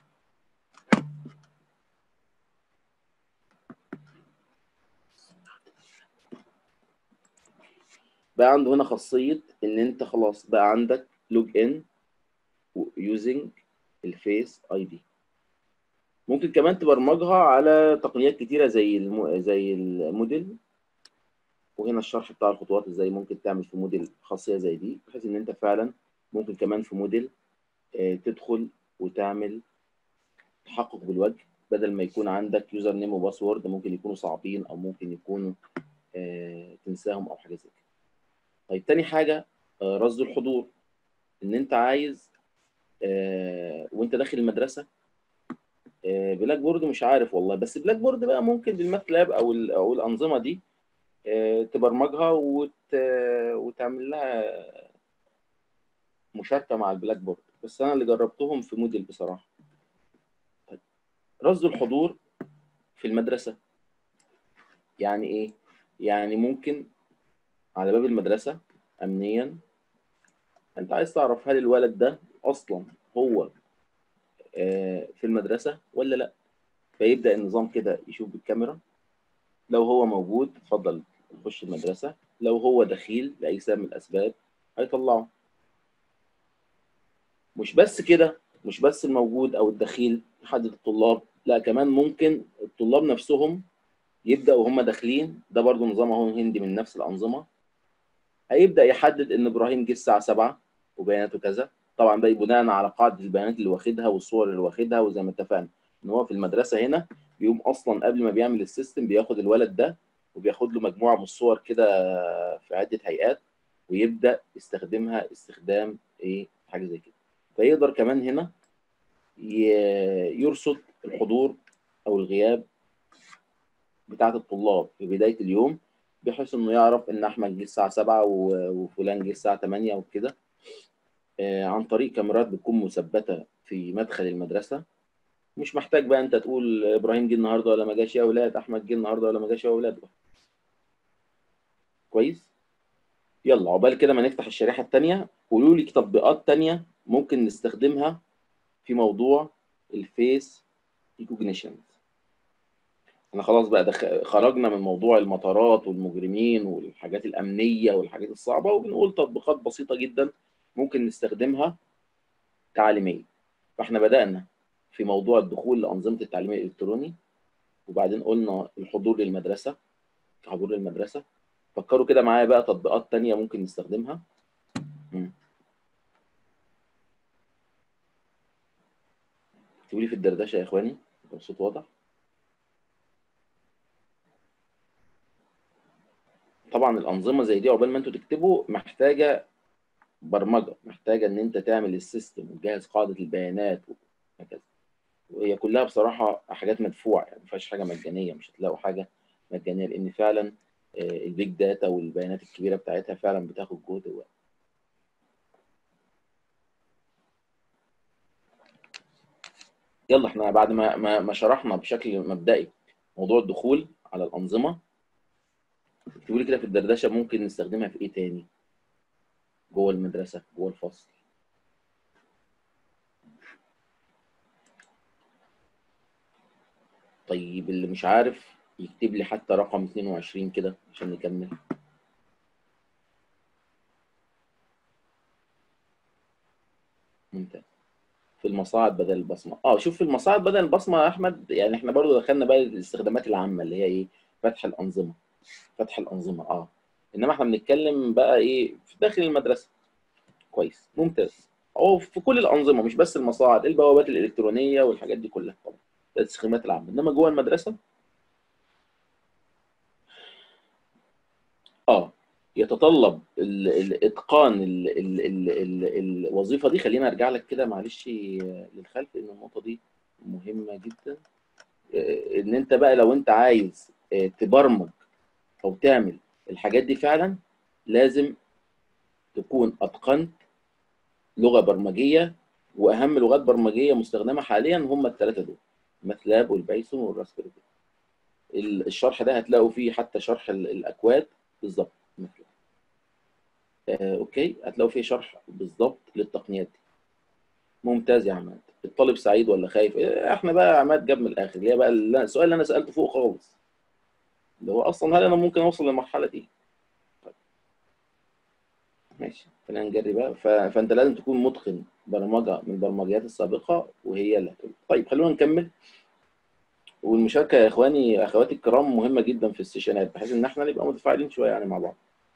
بقى عنده هنا خاصيه ان انت خلاص بقى عندك لوج ان يوزنج الفيس اي دي. ممكن كمان تبرمجها على تقنيات كتيره زي الموديل. وهنا الشرح بتاع الخطوات ازاي ممكن تعمل في موديل خاصيه زي دي، بحيث ان انت فعلا ممكن كمان في موديل تدخل وتعمل تحقق بالوجه، بدل ما يكون عندك يوزر نيم وباسورد ممكن يكونوا صعبين او ممكن يكونوا تنساهم او حاجه زي كده. طيب تاني حاجه رصد الحضور. ان انت عايز وانت داخل المدرسه بلاك بورد، مش عارف والله، بس بلاك بورد بقى ممكن بالماتلاب او الانظمه دي تبرمجها وتعمل لها مشاركه مع البلاك بورد. بس انا اللي جربتهم في موديل بصراحه. طيب رصد الحضور في المدرسه يعني ايه؟ يعني ممكن على باب المدرسه امنيا انت عايز تعرف هل الولد ده اصلا هو في المدرسه ولا لا. فيبدا النظام كده يشوف بالكاميرا، لو هو موجود اتفضل خش المدرسه، لو هو دخيل لاي سبب من الاسباب هيطلعه. مش بس كده، مش بس الموجود او الدخيل يحدد الطلاب، لا كمان ممكن الطلاب نفسهم يبداوا هم داخلين. ده برضو نظام اهو هندي من نفس الانظمه. هيبدا يحدد ان ابراهيم جه الساعه 7 وبياناته كذا. طبعا ده بناء على قاعده البيانات اللي واخدها والصور اللي واخدها. وزي ما اتفقنا ان هو في المدرسه هنا بيقوم اصلا قبل ما بيعمل السيستم بياخد الولد ده وبياخد له مجموعه من الصور كده في عده هيئات، ويبدا يستخدمها استخدام ايه حاجه زي كده. فيقدر كمان هنا يرصد الحضور او الغياب بتاعه الطلاب في بدايه اليوم، بحيث انه يعرف ان احمد جه الساعه 7 وفلان جه الساعه 8 وكده، عن طريق كاميرات بتكون مثبته في مدخل المدرسه. مش محتاج بقى انت تقول ابراهيم جه النهارده ولا ما جاش يا اولاد، احمد جه النهارده ولا ما جاش يا اولاد. كويس. يلا عقبال كده ما نفتح الشريحه الثانيه، قولوا لي تطبيقات ثانيه ممكن نستخدمها في موضوع الفيس ريكوجنيشن. احنا خلاص بقى خرجنا من موضوع المطارات والمجرمين والحاجات الامنيه والحاجات الصعبه، وبنقول تطبيقات بسيطه جدا ممكن نستخدمها تعليميه. فاحنا بدانا في موضوع الدخول لانظمه التعليم الالكتروني، وبعدين قلنا الحضور للمدرسه. حضور للمدرسه، فكروا كده معايا بقى تطبيقات تانية ممكن نستخدمها. اكتبوا لي في الدردشه يا اخواني، الصوت واضح. طبعا الانظمه زي دي عقبال ما انتوا تكتبوا محتاجه برمجه، محتاجه ان انت تعمل السيستم وتجهز قاعده البيانات وهكذا. وهي كلها بصراحه حاجات مدفوعه، يعني ما فيهاش حاجه مجانيه، مش هتلاقوا حاجه مجانيه، لان فعلا البيج داتا والبيانات الكبيره بتاعتها فعلا بتاخد جهد ووقت. يلا احنا بعد ما شرحنا بشكل مبدئي موضوع الدخول على الانظمه، اكتبوا لي كده في الدردشه ممكن نستخدمها في ايه تاني جوه المدرسه جوه الفصل. طيب اللي مش عارف يكتب لي حتى رقم 22 كده عشان نكمل. ممتاز. في المصاعد بدل البصمه. شوف في المصاعد بدل البصمه يا احمد، يعني احنا برضو دخلنا بقى الاستخدامات العامه اللي هي ايه، فتح الانظمه. انما احنا بنتكلم بقى ايه في داخل المدرسه. كويس ممتاز. في كل الانظمه مش بس المصاعد، البوابات الالكترونيه والحاجات دي كلها طبعا الاستخدامات العامه. انما جوه المدرسه يتطلب الاتقان الوظيفه دي. خلينا ارجع لك كده معلش للخلف، لان النقطه دي مهمه جدا. ان انت بقى لو انت عايز تبرمج او تعمل الحاجات دي فعلا، لازم تكون اتقنت لغه برمجيه. واهم لغات برمجيه مستخدمه حاليا هم الثلاثه دول، ماتلاب والبايثون والراسبيري. الشرح ده هتلاقوا فيه حتى شرح الاكواد بالظبط. اوكي، هتلاقوا فيه شرح بالظبط للتقنيات دي. ممتاز يا عماد. الطالب سعيد ولا خايف؟ احنا بقى يا عماد جاب من الاخر، اللي هي بقى السؤال اللي انا سالته فوق خالص، اللي هو اصلا هل انا ممكن اوصل للمرحله دي؟ طيب. ماشي، خلينا نجري بقى. فانت لازم تكون متقن برمجه من البرمجيات السابقه، وهي اللي هتقول. طيب خلونا نكمل. والمشاركه يا اخواني اخواتي الكرام مهمه جدا في السيشنات، بحيث ان احنا نبقى متفاعلين شويه يعني مع بعض.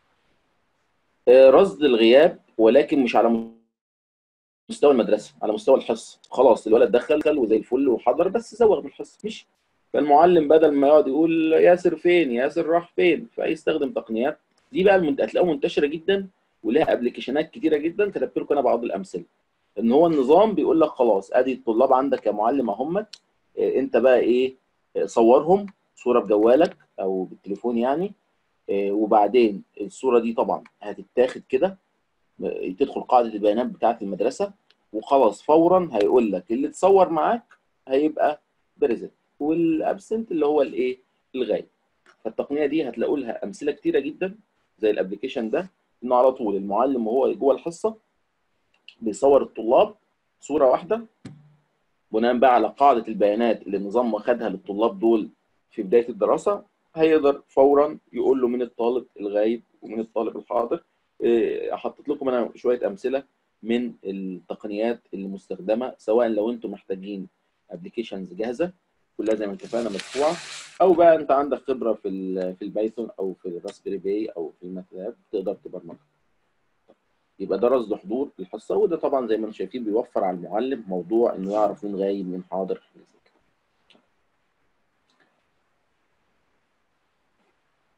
رصد الغياب، ولكن مش على مستوى المدرسه، على مستوى الحصه. خلاص الولد دخل وزي الفل وحضر، بس زوغ من الحصه مش. فالمعلم بدل ما يقعد يقول ياسر فين، ياسر راح فين، فيستخدم تقنيات دي بقى هتلاقوها منتشره جدا ولها ابلكيشنات كتيره جدا. كتبت لكم انا بعض الامثله. ان هو النظام بيقول لك خلاص ادي الطلاب عندك يا معلم اهم، انت بقى ايه، صورهم صوره بجوالك او بالتليفون يعني. وبعدين الصوره دي طبعا هتتاخد كده، تدخل قاعده البيانات بتاعه المدرسه، وخلاص فورا هيقول لك اللي اتصور معاك هيبقى بريزنت، والابسنت اللي هو الايه، الغايب. فالتقنيه دي هتلاقوا لها امثله كتيره جدا زي الابلكيشن ده، انه على طول المعلم وهو جوه الحصه بيصور الطلاب صوره واحده، بناء بقى على قاعده البيانات اللي النظام واخدها للطلاب دول في بدايه الدراسه، هيقدر فورا يقول له من الطالب الغايب ومن الطالب الحاضر. حطيت لكم انا شويه امثله من التقنيات اللي مستخدمه، سواء لو انتم محتاجين ابلكيشنز جاهزه كلها زي ما اتفقنا مدفوعه، او بقى انت عندك خبره في البايثون او في الراسبيري باي او في الماتلاب تقدر تبرمجها. يبقى ده رصد حضور الحصه، وده طبعا زي ما انتم شايفين بيوفر على المعلم موضوع انه يعرف مين غايب مين حاضر.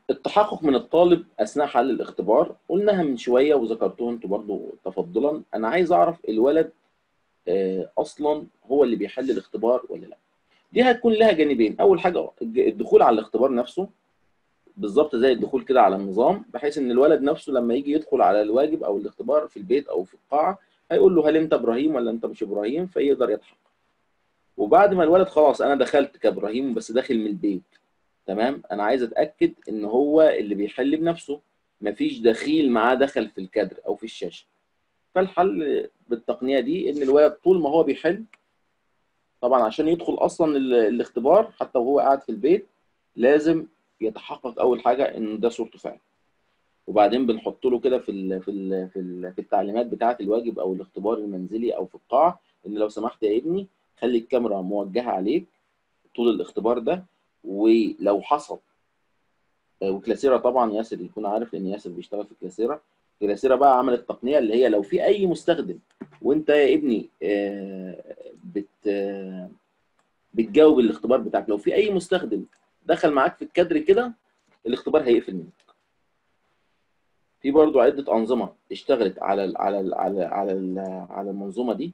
التحقق من الطالب اثناء حل الاختبار قلناها من شويه وذكرتوها انتوا برضو تفضلا. انا عايز اعرف الولد اصلا هو اللي بيحل الاختبار ولا لا. دي هتكون لها جانبين. اول حاجه الدخول على الاختبار نفسه، بالظبط زي الدخول كده على النظام، بحيث ان الولد نفسه لما يجي يدخل على الواجب او الاختبار في البيت او في القاعه هيقول له هل انت ابراهيم ولا انت مش ابراهيم، فيقدر يتحقق. وبعد ما الولد خلاص انا دخلت كابراهيم بس داخل من البيت، تمام، انا عايز اتاكد ان هو اللي بيحل بنفسه، مفيش دخيل معاه دخل في الكادر او في الشاشه. فالحل بالتقنيه دي ان الولد طول ما هو بيحل، طبعا عشان يدخل اصلا الاختبار حتى وهو قاعد في البيت لازم يتحقق اول حاجه ان ده صورته فعلا. وبعدين بنحط له كده في التعليمات بتاعه الواجب او الاختبار المنزلي او في القاعه ان لو سمحت يا ابني خلي الكاميرا موجهه عليك طول الاختبار ده. ولو حصل، وكلاسيرا طبعا ياسر يكون عارف لان ياسر بيشتغل في كلاسيرا. كلاسيرا بقى عملت تقنيه اللي هي لو في اي مستخدم وانت يا ابني بتجاوب الاختبار بتاعك، لو في اي مستخدم دخل معاك في الكادر كده الاختبار هيقفل منك. في برضو عده انظمه اشتغلت على المنظومه دي.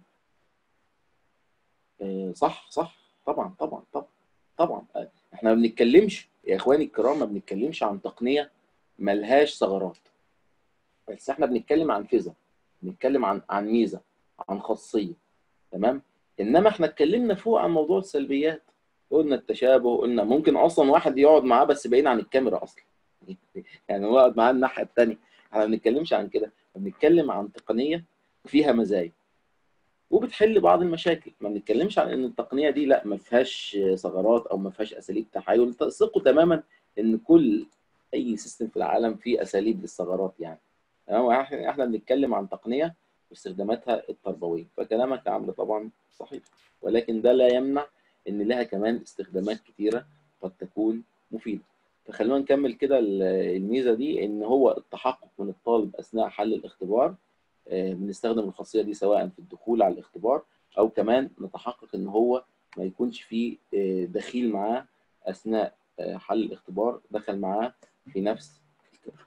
صح صح طبعا طبعا طبعا طبعا. احنا ما بنتكلمش يا اخواني الكرام، ما بنتكلمش عن تقنيه ملهاش ثغرات، بس احنا بنتكلم عن فيزا، بنتكلم عن ميزه، عن خاصيه، تمام. انما احنا اتكلمنا فوق عن موضوع السلبيات، قلنا التشابه، قلنا ممكن اصلا واحد يقعد معاه بس بعيد عن الكاميرا اصلا يعني هو يقعد معاه الناحيه الثانيه. احنا ما بنتكلمش عن كده، بنتكلم عن تقنيه فيها مزايا وبتحل بعض المشاكل. ما بنتكلمش عن ان التقنيه دي لا ما فيهاش ثغرات او ما فيهاش اساليب تحايل. ثقوا تماما ان كل اي سيستم في العالم فيه اساليب للثغرات يعني. احنا بنتكلم عن تقنيه واستخداماتها التربويه. فكلامك يا عمرو طبعا صحيح، ولكن ده لا يمنع ان لها كمان استخدامات كثيره قد تكون مفيده. فخلونا نكمل كده الميزه دي، ان هو التحقق من الطالب اثناء حل الاختبار. بنستخدم الخاصيه دي سواء في الدخول على الاختبار او كمان نتحقق ان هو ما يكونش فيه دخيل معاه اثناء حل الاختبار دخل معاه في نفس الكادر.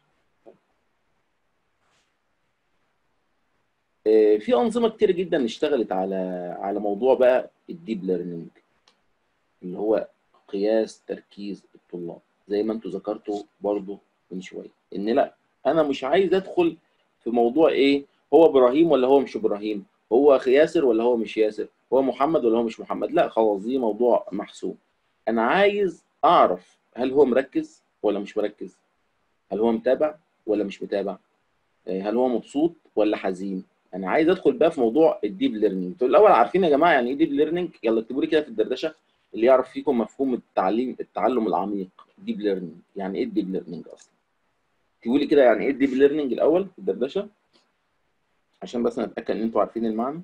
في انظمه كتير جدا اشتغلت على موضوع بقى الديب ليرنينج اللي هو قياس تركيز الطلاب، زي ما انتم ذكرتوا برضو من شويه ان لا انا مش عايز ادخل في موضوع ايه هو ابراهيم ولا هو مش ابراهيم، هو ياسر ولا هو مش ياسر، هو محمد ولا هو مش محمد. لا خلاص دي موضوع محسوم. انا عايز اعرف هل هو مركز ولا مش مركز، هل هو متابع ولا مش متابع، هل هو مبسوط ولا حزين. انا عايز ادخل بقى في موضوع الديب ليرنينج. انتوا الاول عارفين يا جماعه يعني ايه ديب ليرنينج؟ يلا اكتبوا لي كده في الدردشه اللي يعرف فيكم مفهوم التعلم العميق. ديب ليرنينج يعني ايه الديب ليرنينج اصلا؟ اكتبوا لي كده يعني ايه الديب ليرنينج الاول في الدردشه عشان بس نتاكد ان انتوا عارفين المعنى.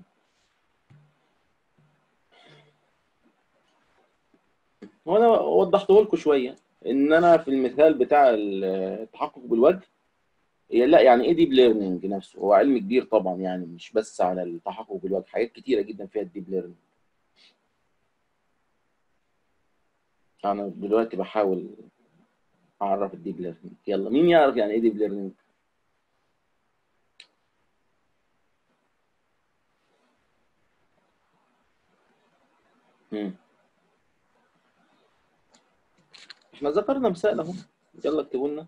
وانا وضحته لكم شويه ان انا في المثال بتاع التحقق بالوجه لا يعني ايه ديب ليرنينج نفسه هو علم كبير طبعا يعني مش بس على التحقق بالوجه، حاجات كتيره جدا فيها الديب ليرنينج. انا دلوقتي بحاول اعرف الديب ليرنينج. يلا مين يعرف يعني ايه ديب ليرنينج؟ احنا ذكرنا مثال اهو، يلا اكتبوا لنا.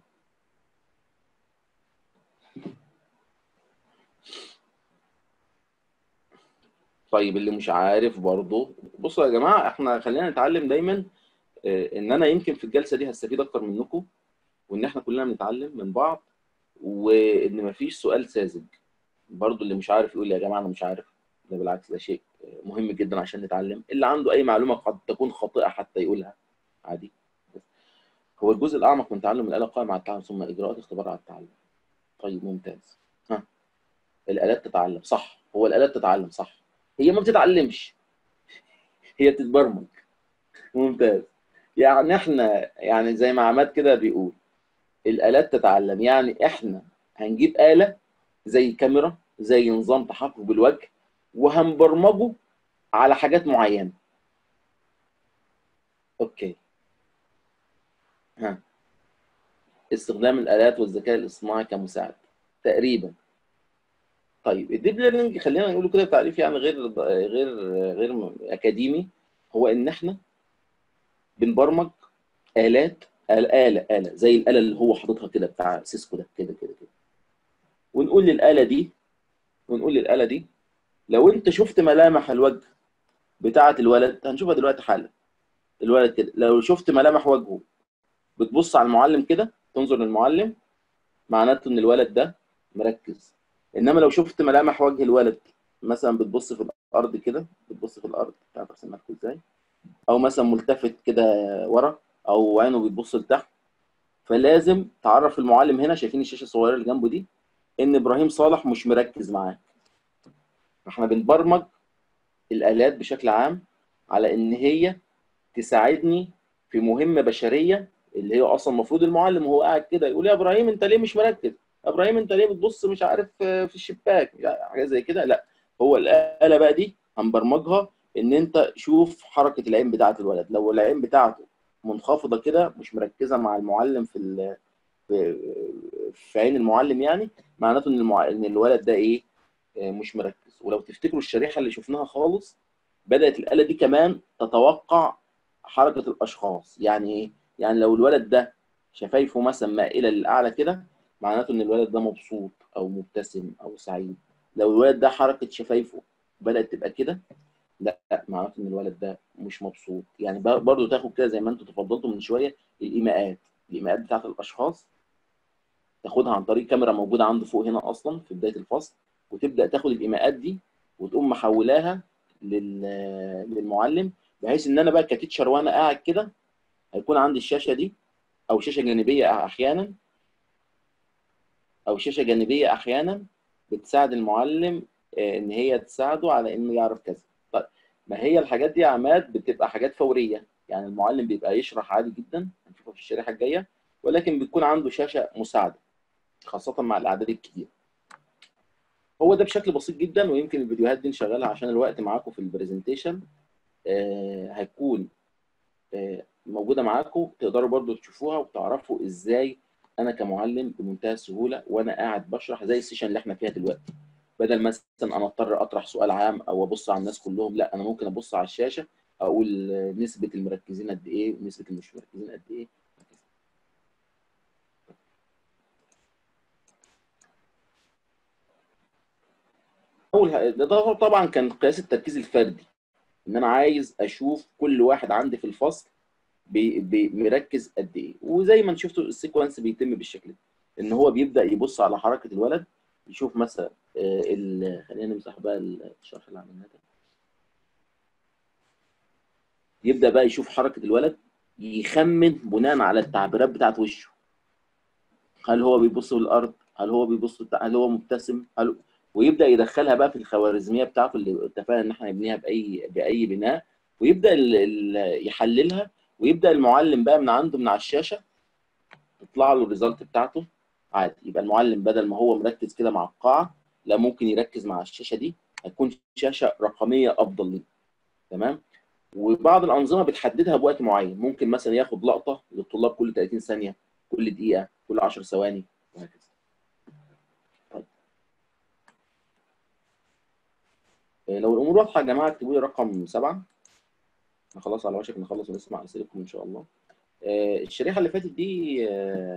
طيب اللي مش عارف برضه بصوا يا جماعه احنا خلينا نتعلم دايما. ان انا يمكن في الجلسه دي هستفيد اكتر منكم، وان احنا كلنا بنتعلم من بعض، وان مفيش سؤال ساذج. برضه اللي مش عارف يقول يا جماعه انا مش عارف، ده بالعكس ده شيء مهم جدا عشان نتعلم. اللي عنده اي معلومه قد تكون خاطئه حتى يقولها عادي. هو الجزء الاعمق من تعلم الاله قائم على التعلم ثم اجراءات اختبار على التعلم. طيب ممتاز. ها الالات تتعلم صح، هو الالات تتعلم صح، هي ما بتتعلمش، هي بتتبرمج. ممتاز. يعني احنا يعني زي ما عماد كده بيقول الالات تتعلم، يعني احنا هنجيب آلة زي كاميرا زي نظام تحقق بالوجه وهنبرمجه على حاجات معينة. اوكي. ها استخدام الآلات والذكاء الاصطناعي كمساعد تقريبا. طيب الديب ليرنينج خلينا نقوله كده تعريف يعني غير اكاديمي، هو ان احنا بنبرمج آلة زي الآلة اللي هو حاططها كده بتاع سيسكو ده كده كده كده، ونقول للآلة دي لو انت شفت ملامح الوجه بتاعة الولد، هنشوفها دلوقتي حالا، الولد كده لو شفت ملامح وجهه بتبص على المعلم كده، تنظر للمعلم، معناته ان الولد ده مركز. انما لو شفت ملامح وجه الولد مثلا بتبص في الارض كده، بتبص في الارض مش عارف ارسمها لكم ازاي، او مثلا ملتفت كده ورا، او عينه بيبص لتحت، فلازم تعرف المعلم هنا، شايفين الشاشه الصغيره اللي جنبه دي، ان ابراهيم صالح مش مركز معاك. احنا بنبرمج الالات بشكل عام على ان هي تساعدني في مهمه بشريه، اللي هي اصلا المفروض المعلم وهو قاعد كده يقول يا ابراهيم انت ليه مش مركز؟ يا ابراهيم انت ليه بتبص مش عارف في الشباك؟ يعني حاجه زي كده. لا، هو الاله بقى دي هنبرمجها ان انت شوف حركه العين بتاعه الولد، لو العين بتاعته منخفضه كده مش مركزه مع المعلم في في عين المعلم، يعني معناته ان الولد ده ايه؟ مش مركز. ولو تفتكروا الشريحه اللي شفناها خالص، بدات الاله دي كمان تتوقع حركه الاشخاص. يعني ايه؟ يعني لو الولد ده شفايفه مثلا مائله للاعلى كده، معناته ان الولد ده مبسوط او مبتسم او سعيد. لو الولد ده حركه شفايفه بدات تبقى كده، لا، معناته ان الولد ده مش مبسوط. يعني برضه تاخد كده زي ما انتم تفضلتوا من شويه، الايماءات بتاعت الاشخاص تاخدها عن طريق كاميرا موجوده عنده فوق هنا اصلا في بدايه الفصل، وتبدا تاخد الايماءات دي وتقوم محولاها للمعلم، بحيث ان انا بقى كتيتشر وانا قاعد كده هيكون عندي الشاشه دي، او شاشه جانبيه احيانا، بتساعد المعلم ان هي تساعده على انه يعرف كذا. طيب ما هي الحاجات دي يا عماد بتبقى حاجات فوريه، يعني المعلم بيبقى يشرح عادي جدا، هنشوفها في الشريحه الجايه، ولكن بتكون عنده شاشه مساعده خاصه مع الاعداد الكبيره. هو ده بشكل بسيط جدا، ويمكن الفيديوهات دي نشغلها عشان الوقت معاكم في البرزنتيشن هتكون موجوده معاكم، تقدروا برضو تشوفوها وتعرفوا ازاي انا كمعلم بمنتهى السهوله وانا قاعد بشرح زي السيشن اللي احنا فيها دلوقتي، بدل مثلا انا اضطر اطرح سؤال عام او ابص على الناس كلهم، لا انا ممكن ابص على الشاشه اقول نسبه المركزين قد ايه ونسبه المش مركزين قد ايه. ده طبعا كان قياس التركيز الفردي، ان انا عايز اشوف كل واحد عندي في الفصل مركز قد ايه. وزي ما شفتوا السيكونس بيتم بالشكل ده، ان هو بيبدا يبص على حركه الولد، يشوف مثلا خلينا نمسح بقى الشرح اللي عملناه ده، يبدا بقى يشوف حركه الولد، يخمن بناء على التعبيرات بتاعت وشه، هل هو بيبص للارض، هل هو مبتسم، ويبدا يدخلها بقى في الخوارزميه بتاعته اللي اتفقنا ان احنا نبنيها باي بناء، ويبدا يحللها، ويبدا المعلم بقى من عنده من على الشاشه تطلع له الريزلت بتاعته عادي. يبقى المعلم بدل ما هو مركز كده مع القاعه، لا ممكن يركز مع الشاشه دي، هتكون شاشه رقميه افضل ليه. تمام. وبعض الانظمه بتحددها بوقت معين، ممكن مثلا ياخد لقطه للطلاب كل 30 ثانيه، كل دقيقه، كل 10 ثواني، وهكذا. طيب. لو الامور واضحه يا جماعه اكتبوا لي رقم 7. احنا خلاص على وشك نخلص ونسمع اسئلتكم ان شاء الله. الشريحه اللي فاتت دي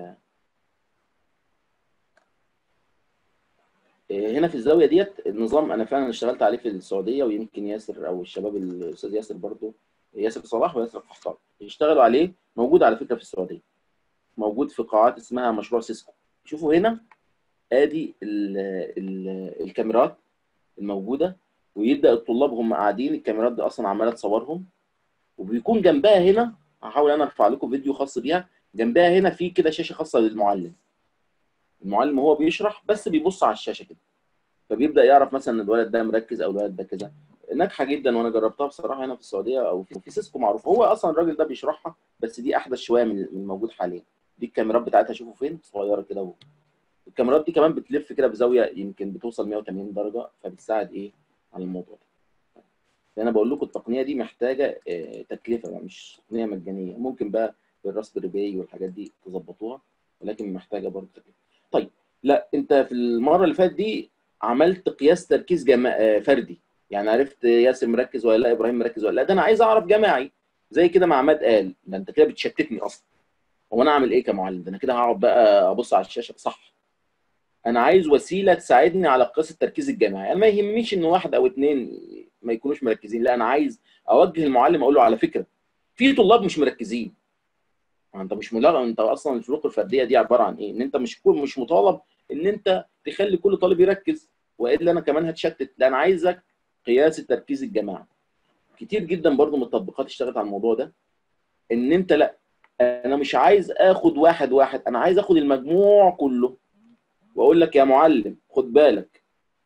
هنا في الزاويه ديت النظام انا فعلا اشتغلت عليه في السعوديه، ويمكن ياسر او الشباب الاستاذ ياسر برضو، ياسر صلاح وياسر حسام اشتغلوا عليه، موجود على فكره في السعوديه، موجود في قاعات اسمها مشروع سيسكو. شوفوا هنا ادي الكاميرات الموجوده، ويبدا الطلاب هم قاعدين الكاميرات دي اصلا عماله تصورهم، وبيكون جنبها هنا، هحاول انا ارفع لكم فيديو خاص بيها، جنبها هنا في كده شاشه خاصه للمعلم. المعلم وهو بيشرح بس بيبص على الشاشه كده، فبيبدا يعرف مثلا ان الولد ده مركز او الولد ده كذا. ناجحه جدا، وانا جربتها بصراحه هنا في السعوديه او في سيسكو معروف. هو اصلا الراجل ده بيشرحها، بس دي احدث شويه من الموجود حاليا. دي الكاميرات بتاعتها، شوفوا فين صغيره كده. الكاميرات دي كمان بتلف كده بزاويه يمكن بتوصل 180 درجه، فبتساعد ايه على الموضوع ده. فانا بقول لكم التقنيه دي محتاجه تكلفه، مش تقنيه مجانيه. ممكن بقى بالراسبيري باي والحاجات دي تظبطوها، ولكن محتاجه برضه تكليف. طيب لا، انت في المره اللي فاتت دي عملت قياس تركيز فردي، يعني عرفت ياسر مركز ولا لا، ابراهيم مركز ولا لا. ده انا عايز اعرف جماعي زي كده ما عماد قال. ده انت كده بتشتتني اصلا. هو انا اعمل ايه كمعلم؟ ده انا كده هقعد بقى ابص على الشاشه؟ صح، انا عايز وسيله تساعدني على قياس التركيز الجماعي. انا ما يهمنيش ان واحد او اثنين ما يكونوش مركزين، لا انا عايز اوجه المعلم اقول له على فكره في طلاب مش مركزين. انت مش ملغى، انت اصلا الفروق الفرديه دي عباره عن ايه؟ ان انت مش مطالب ان انت تخلي كل طالب يركز، والا انا كمان هتشتت. لا انا عايزك قياس التركيز الجماعي. كتير جدا برضو من التطبيقات اشتغلت على الموضوع ده، ان انت لا، انا مش عايز اخد واحد واحد، انا عايز اخد المجموع كله واقول لك يا معلم خد بالك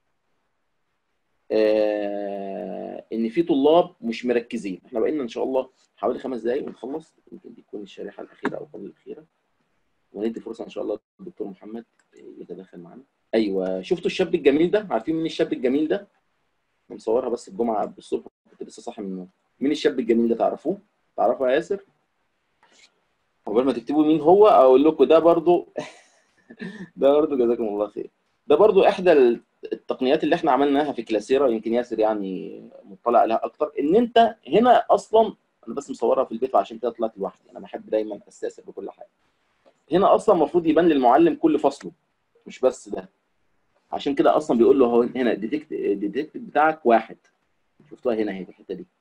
ان في طلاب مش مركزين. احنا بقينا ان شاء الله حوالي 5 دقائق ونخلص، يمكن دي تكون الشريحه الاخيره او قبل الاخيره، وندي فرصه ان شاء الله للدكتور محمد يتدخل معانا. ايوه، شفتوا الشاب الجميل ده؟ عارفين مين الشاب الجميل ده؟ انا مصورها بس الجمعه بالصبح، كنت لسه صاحي من النوم. مين الشاب الجميل ده؟ تعرفوه؟ تعرفوا يا ياسر؟ قبل ما تكتبوا مين هو اقول لكم ده برضو ده برضو جزاكم الله خير. ده برضو احدى التقنيات اللي احنا عملناها في كلاسيرا، يمكن ياسر يعني مطلع عليها اكتر. ان انت هنا اصلا، انا بس مصورها في البيت وعشان كده طلعت لوحدي، انا بحب دايما استاثر بكل حاجه. هنا اصلا المفروض يبان للمعلم كل فصله، مش بس ده. عشان كده اصلا بيقول له هو هنا الديتكت بتاعك 1. شفتوها هنا اهي في الحته دي.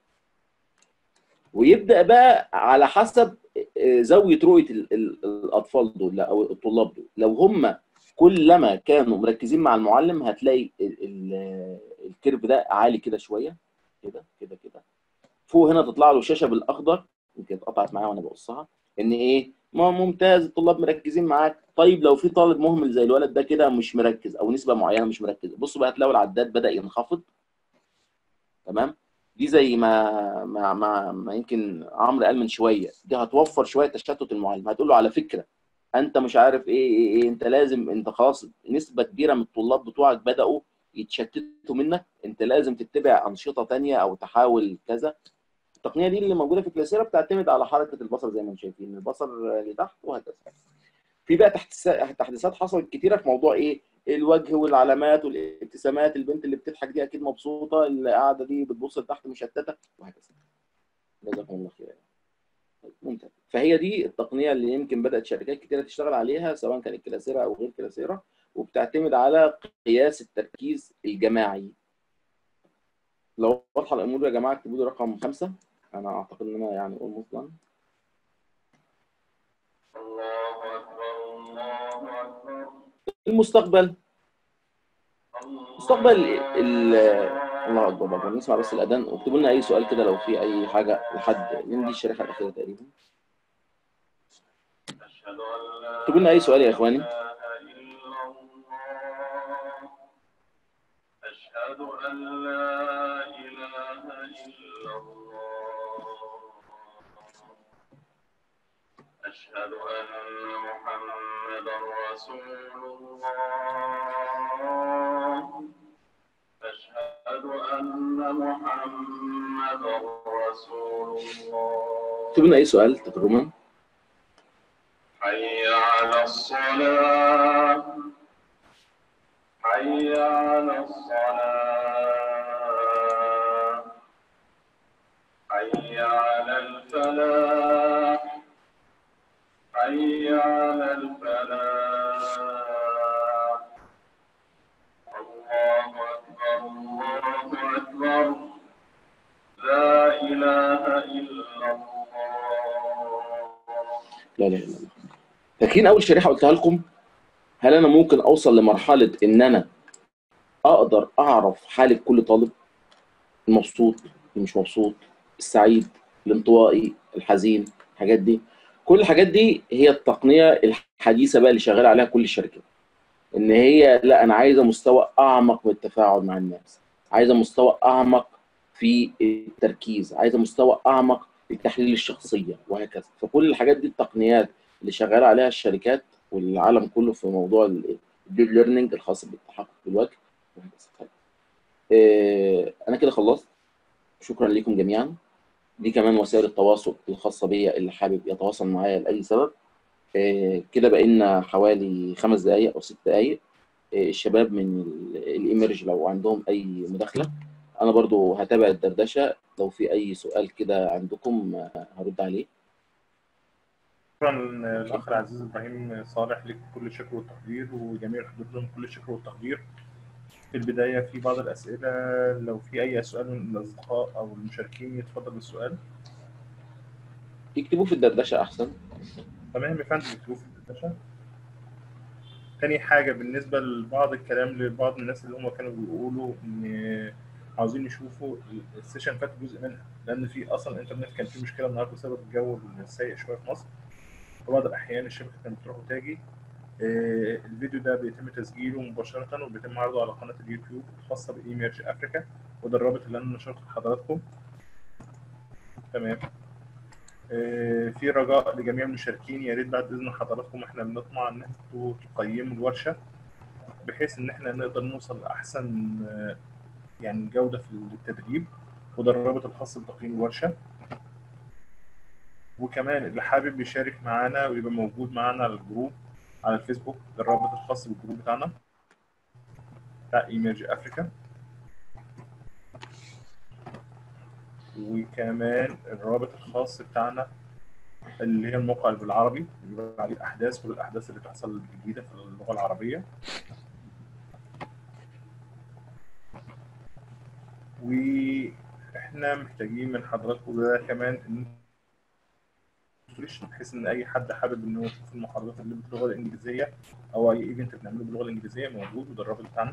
ويبدا بقى على حسب زاويه رؤيه الاطفال دول او الطلاب دول. لو هم كلما كانوا مركزين مع المعلم هتلاقي الكيرف ده عالي كده شويه، كده كده كده. فوق هنا تطلع له شاشه بالاخضر، يمكن اتقطعت معايا وانا بقصها، ان ايه؟ ما ممتاز، الطلاب مركزين معاك. طيب لو في طالب مهمل زي الولد ده كده مش مركز، او نسبه معينه مش مركز، بصوا بقى هتلاقوا العداد بدا ينخفض. تمام؟ دي زي ما يمكن عمرو قال من شويه، دي هتوفر شويه تشتت المعلم. هتقول له على فكره انت مش عارف ايه انت لازم، انت خلاص نسبه كبيره من الطلاب بتوعك بداوا يتشتتوا منك، انت لازم تتبع انشطه ثانيه او تحاول كذا. التقنيه دي اللي موجوده في كلاسيرا بتعتمد على حركه البصر زي ما انتم شايفين، البصر لتحت وهكذا. في بقى تحديثات حصلت كتيره في موضوع ايه؟ الوجه والعلامات والابتسامات. البنت اللي بتضحك دي اكيد مبسوطه، اللي قاعده دي بتبص لتحت مشتته، وهكذا. جزاكم الله خير. ممتاز. فهي دي التقنيه اللي يمكن بدات شركات كتيره تشتغل عليها، سواء كانت كلاسيرا او غير كلاسيرا، وبتعتمد على قياس التركيز الجماعي. لو واضحه الامور يا جماعه اكتبوا لي رقم 5. انا اعتقد ان انا يعني اقول مطلق. الله اكبر الله اكبر. المستقبل الله اكبر بقى. نسمع بس الاذان واكتبوا لنا اي سؤال كده لو في اي حاجه لحد من دي الشريحه الاخيره تقريبا. اكتبوا لنا اي سؤال يا اخواني. أشهد أن لا إله إلا الله. أشهد أن محمدا رسول الله. أشهد أن محمدا رسول الله. اكتبوا لنا أي سؤال تكرما. حي على الصلاة. حي على الصلاة. حي على الفلاح. حي على الفلاح. الله أكبر الله أكبر. لا إله إلا الله. لا إله إلا الله. فاكرين أول شريحة قلتها لكم؟ هل أنا ممكن أوصل لمرحلة إن أنا أقدر أعرف حالة كل طالب؟ المبسوط، اللي مش مبسوط، السعيد، الانطوائي، الحزين، الحاجات دي. كل الحاجات دي هي التقنية الحديثة بقى اللي شغال عليها كل الشركات. إن هي لا، أنا عايزة مستوى أعمق من التفاعل مع الناس، عايزة مستوى أعمق في التركيز، عايزة مستوى أعمق في تحليل الشخصية وهكذا. فكل الحاجات دي التقنيات اللي شغال عليها الشركات والعالم كله في موضوع الديب ليرنينج الخاص بالتحقق بالوجه وهكذا. أنا كده خلصت. شكرا لكم جميعا. دي كمان وسائل التواصل الخاصة بيا اللي حابب يتواصل معايا لأي سبب. كده بقى لنا حوالي 5 دقائق او 6 دقائق. الشباب من الايمرج لو عندهم اي مداخله، انا برضو هتابع الدردشه، لو في اي سؤال كده عندكم هرد عليه. شكرا الاخ العزيز ابراهيم صالح، لك كل الشكر والتقدير، وجميع الحضور لهم كل الشكر والتقدير. في البدايه في بعض الاسئله، لو في اي سؤال من الاصدقاء او المشاركين يتفضل بالسؤال. يكتبوه في الدردشه احسن. تمام يا فندم، اكتبوه في الدردشه. تاني حاجه، بالنسبه لبعض الكلام لبعض الناس اللي هم كانوا بيقولوا ان عاوزين يشوفوا السيشن فات جزء منها، لان في اصلا الانترنت كان فيه مشكله النهارده بسبب الجو السيء شويه في مصر، في بعض الاحيان الشبكه كانت بتروح وتاجي. الفيديو ده بيتم تسجيله مباشرة وبيتم عرضه على قناة اليوتيوب الخاصة بإيميرج أفريكا، وده الرابط اللي أنا نشرته لحضراتكم. تمام. في رجاء لجميع المشاركين، يا ريت بعد إذن حضراتكم إحنا بنطمع إن أنتوا تقيموا الورشة بحيث إن إحنا نقدر نوصل لأحسن يعني جودة في التدريب، وده الرابط الخاص بتقييم الورشة. وكمان اللي حابب يشارك معانا ويبقى موجود معانا على الجروب على الفيسبوك، ده الرابط الخاص بالجروب بتاعنا بتاع ايميرج افريكا. وكمان الرابط الخاص بتاعنا اللي هي الموقع اللي بالعربي اللي بيبقى عليه الاحداث، كل الاحداث اللي بتحصل الجديده في اللغه العربيه. واحنا محتاجين من حضراتكم ده كمان ان بحيث ان اي حد حابب انه يشوف المحاضرات اللي باللغه الانجليزيه او اي ايفنت بنعمله باللغه الانجليزيه موجود، وده الرابط بتاعنا.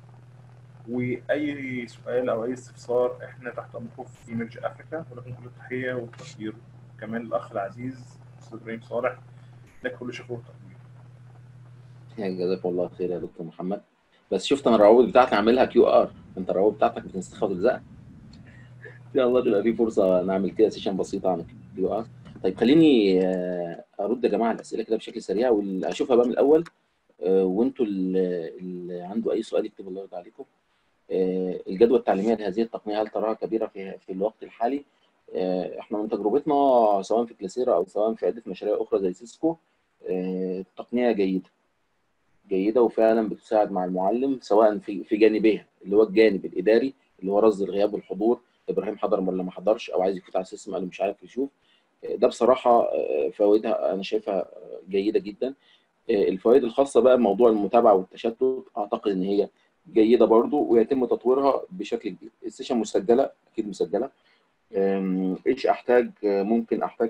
واي سؤال او اي استفسار احنا تحت امركم في ايميرج افريكا، ولكم كل التحيه والتقدير. كمان الاخ العزيز استاذ ابراهيم صالح، لك كل شكر وتقدير. جزاك الله خير يا دكتور محمد. بس شفت انا الروابط بتاعتي عاملها QR، انت الروابط بتاعتك بتنسخها وتلزقها. ان شاء الله تبقى في فرصه نعمل كده سيشن بسيطه عن QR. طيب خليني ارد يا جماعه الاسئله كده بشكل سريع واشوفها بقى من الاول، وانتوا اللي عنده اي سؤال يكتب الله يرضى عليكم. الجدوى التعليميه لهذه التقنيه هل تراها كبيره في الوقت الحالي؟ احنا من تجربتنا سواء في كلاسيرا او سواء في عده مشاريع اخرى زي سيسكو، التقنيه جيده وفعلا بتساعد مع المعلم سواء في جانبيها، اللي هو الجانب الاداري اللي هو رصد الغياب والحضور، ابراهيم حضر ولا ما حضرش، او عايز يفوت على السيستم قال مش عارف يشوف. ده بصراحه فوائدها انا شايفها جيده جدا. الفوائد الخاصه بقى بموضوع المتابعه والتشتت اعتقد ان هي جيده برضو، ويتم تطويرها بشكل كبير. السيشن مسجله، اكيد مسجله. ايش احتاج؟ ممكن احتاج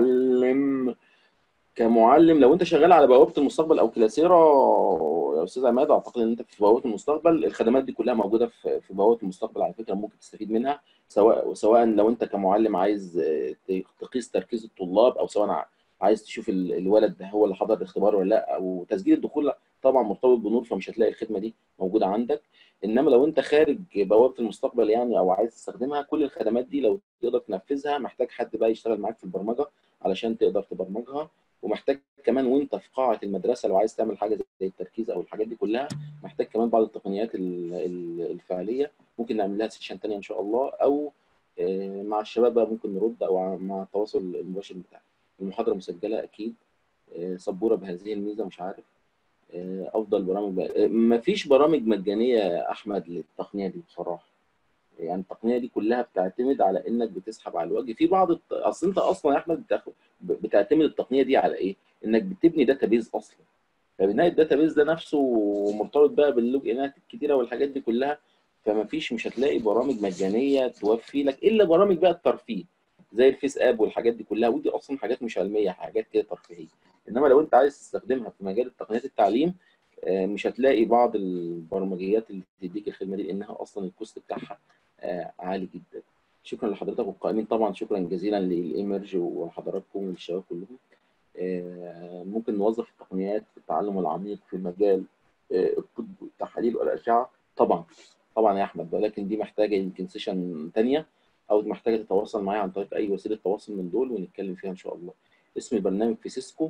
كمعلم لو انت شغال على بوابه المستقبل او كلاسيرا يا استاذ عماد، اعتقد ان انت في بوابه المستقبل الخدمات دي كلها موجوده في بوابه المستقبل على فكره، ممكن تستفيد منها سواء لو انت كمعلم عايز تقيس تركيز الطلاب، او سواء عايز تشوف الولد ده هو اللي حضر الاختبار ولا لا، او تسجيل الدخول طبعا مرتبط بنور فمش هتلاقي الخدمه دي موجوده عندك. انما لو انت خارج بوابه المستقبل يعني او عايز تستخدمها، كل الخدمات دي لو تقدر تنفذها محتاج حد بقى يشتغل معاك في البرمجه علشان تقدر تبرمجها. ومحتاج كمان وانت في قاعه المدرسه لو عايز تعمل حاجه زي التركيز او الحاجات دي كلها، محتاج كمان بعض التقنيات الفعليه. ممكن نعمل لها سيشن ثانيه ان شاء الله، او مع الشباب بقى ممكن نرد، او مع التواصل المباشر بتاعنا. المحاضره مسجله اكيد. سبوره بهذه الميزه مش عارف. افضل برامج مفيش برامج مجانيه يا احمد للتقنيه دي بصراحه. يعني التقنيه دي كلها بتعتمد على انك بتسحب على الوجه في بعض اصل انت اصلا يا احمد بتعتمد التقنيه دي على ايه؟ انك بتبني داتابيز اصلا. فبناء الداتابيز ده نفسه مرتبط بقى باللوج انات الكتيره والحاجات دي كلها. مش هتلاقي برامج مجانيه توفي لك الا برامج بقى الترفيه زي الفيس اب والحاجات دي كلها، ودي اصلا حاجات مش علميه، حاجات كده ترفيهيه. انما لو انت عايز تستخدمها في مجال تقنيات التعليم، مش هتلاقي بعض البرمجيات اللي تديك الخدمه دي، لانها اصلا الكوست بتاعها عالي جدا. شكرا لحضرتك والقائمين طبعا، شكرا جزيلا للايمرج وحضراتكم والشباب كلهم. ممكن نوظف التقنيات في التعلم العميق في مجال الطب والتحاليل والاشعه طبعا. طبعا يا احمد، ولكن دي محتاجه يمكن سيشن ثانيه، او محتاجه تتواصل معايا عن طريق اي وسيله تواصل من دول ونتكلم فيها ان شاء الله. اسم البرنامج في سيسكو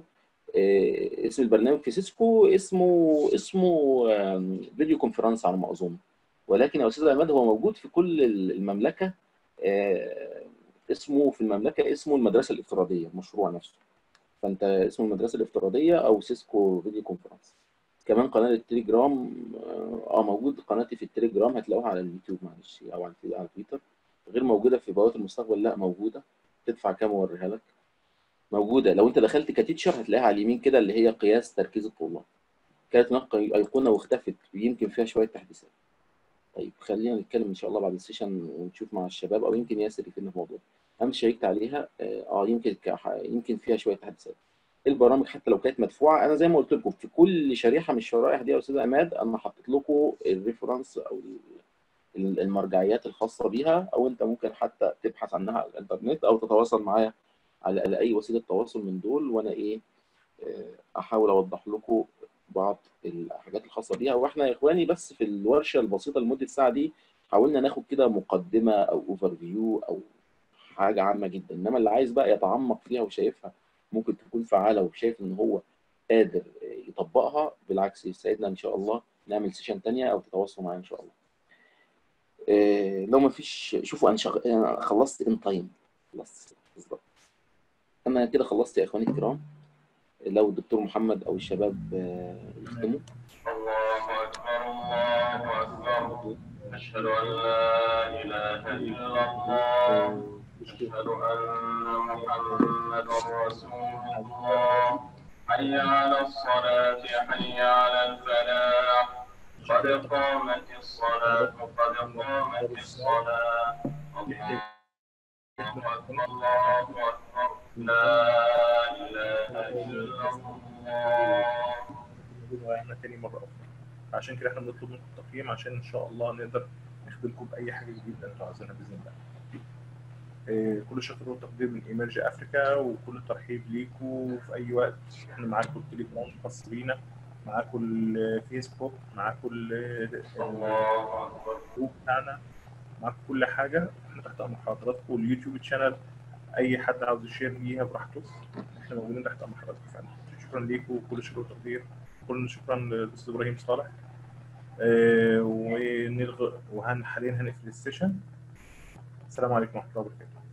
اسمه فيديو كونفرنس على ما اظن، ولكن يا استاذ عماد هو موجود في كل المملكه. اسمه في المملكه اسمه المدرسه الافتراضيه، المشروع نفسه. فانت اسمه المدرسه الافتراضيه او سيسكو فيديو كونفرنس. كمان قناه التليجرام موجود، قناتي في التليجرام هتلاقوها على اليوتيوب معلش، او على تويتر. غير موجوده في بوابه المستقبل؟ لا موجوده. تدفع كام واوريها لك. موجوده لو انت دخلت كتيتشر هتلاقيها على اليمين كده، اللي هي قياس تركيز الطلاب. كانت هناك ايقونه واختفت، يمكن فيها شويه تحديثات. طيب خلينا نتكلم ان شاء الله بعد السيشن ونشوف مع الشباب، او يمكن ياسر يفيدنا في الموضوع. انا شاركت عليها يمكن فيها شويه تحديثات. البرامج حتى لو كانت مدفوعه، انا زي ما قلت لكم في كل شريحه من الشرائح دي يا استاذ عماد انا حطيت لكم الريفرنس او المرجعيات الخاصه بيها، او انت ممكن حتى تبحث عنها على الانترنت او تتواصل معايا على اي وسيله تواصل من دول، وانا احاول اوضح لكم بعض الحاجات الخاصه بيها. واحنا يا اخواني بس في الورشه البسيطه لمده ساعه دي حاولنا ناخد كده مقدمه او اوفر فيو او حاجه عامه جدا، انما اللي عايز بقى يتعمق فيها وشايفها ممكن تكون فعاله وشايف ان هو قادر يطبقها، بالعكس يسعدنا ان شاء الله نعمل سيشن ثانيه او تتواصلوا معايا ان شاء الله. لو ما فيش، شوفوا انا خلصت ان تايم، خلصت بالظبط. انا كده خلصت يا اخواني الكرام. لو الدكتور محمد او الشباب يختموا. الله اكبر الله اكبر، اشهد ان لا اله الا الله، اشهد ان محمدا رسول الله، حي على الصلاه حي على الفلاح، قد قامت الصلاه قد قامت الصلاه، الله اكبر الله اكبر، لا اله الا الله. احنا تاني مره اخرى، عشان كده احنا بنطلب منكم التقييم عشان ان شاء الله نقدر نخدمكم باي حاجه جديده انتوا عايزينها باذن الله. كل شكر وتقدير من ايمرج افريكا، وكل الترحيب ليكم في اي وقت. احنا معاكم التليجرام الخاص بينا، معاكم الفيسبوك، معاكم الجروب بتاعنا، معاكم كل حاجه. احنا تحت امر حضراتكم. اليوتيوب تشانل اي حد عاوز يشير ليها براحته، احنا موجودين تحت امر حضراتكم فعلا. شكرا ليكم وكل شكر وتقدير. كل شكرا للاستاذ ابراهيم صالح. حاليا هنقفل السيشن. السلام عليكم ورحمه الله وبركاته.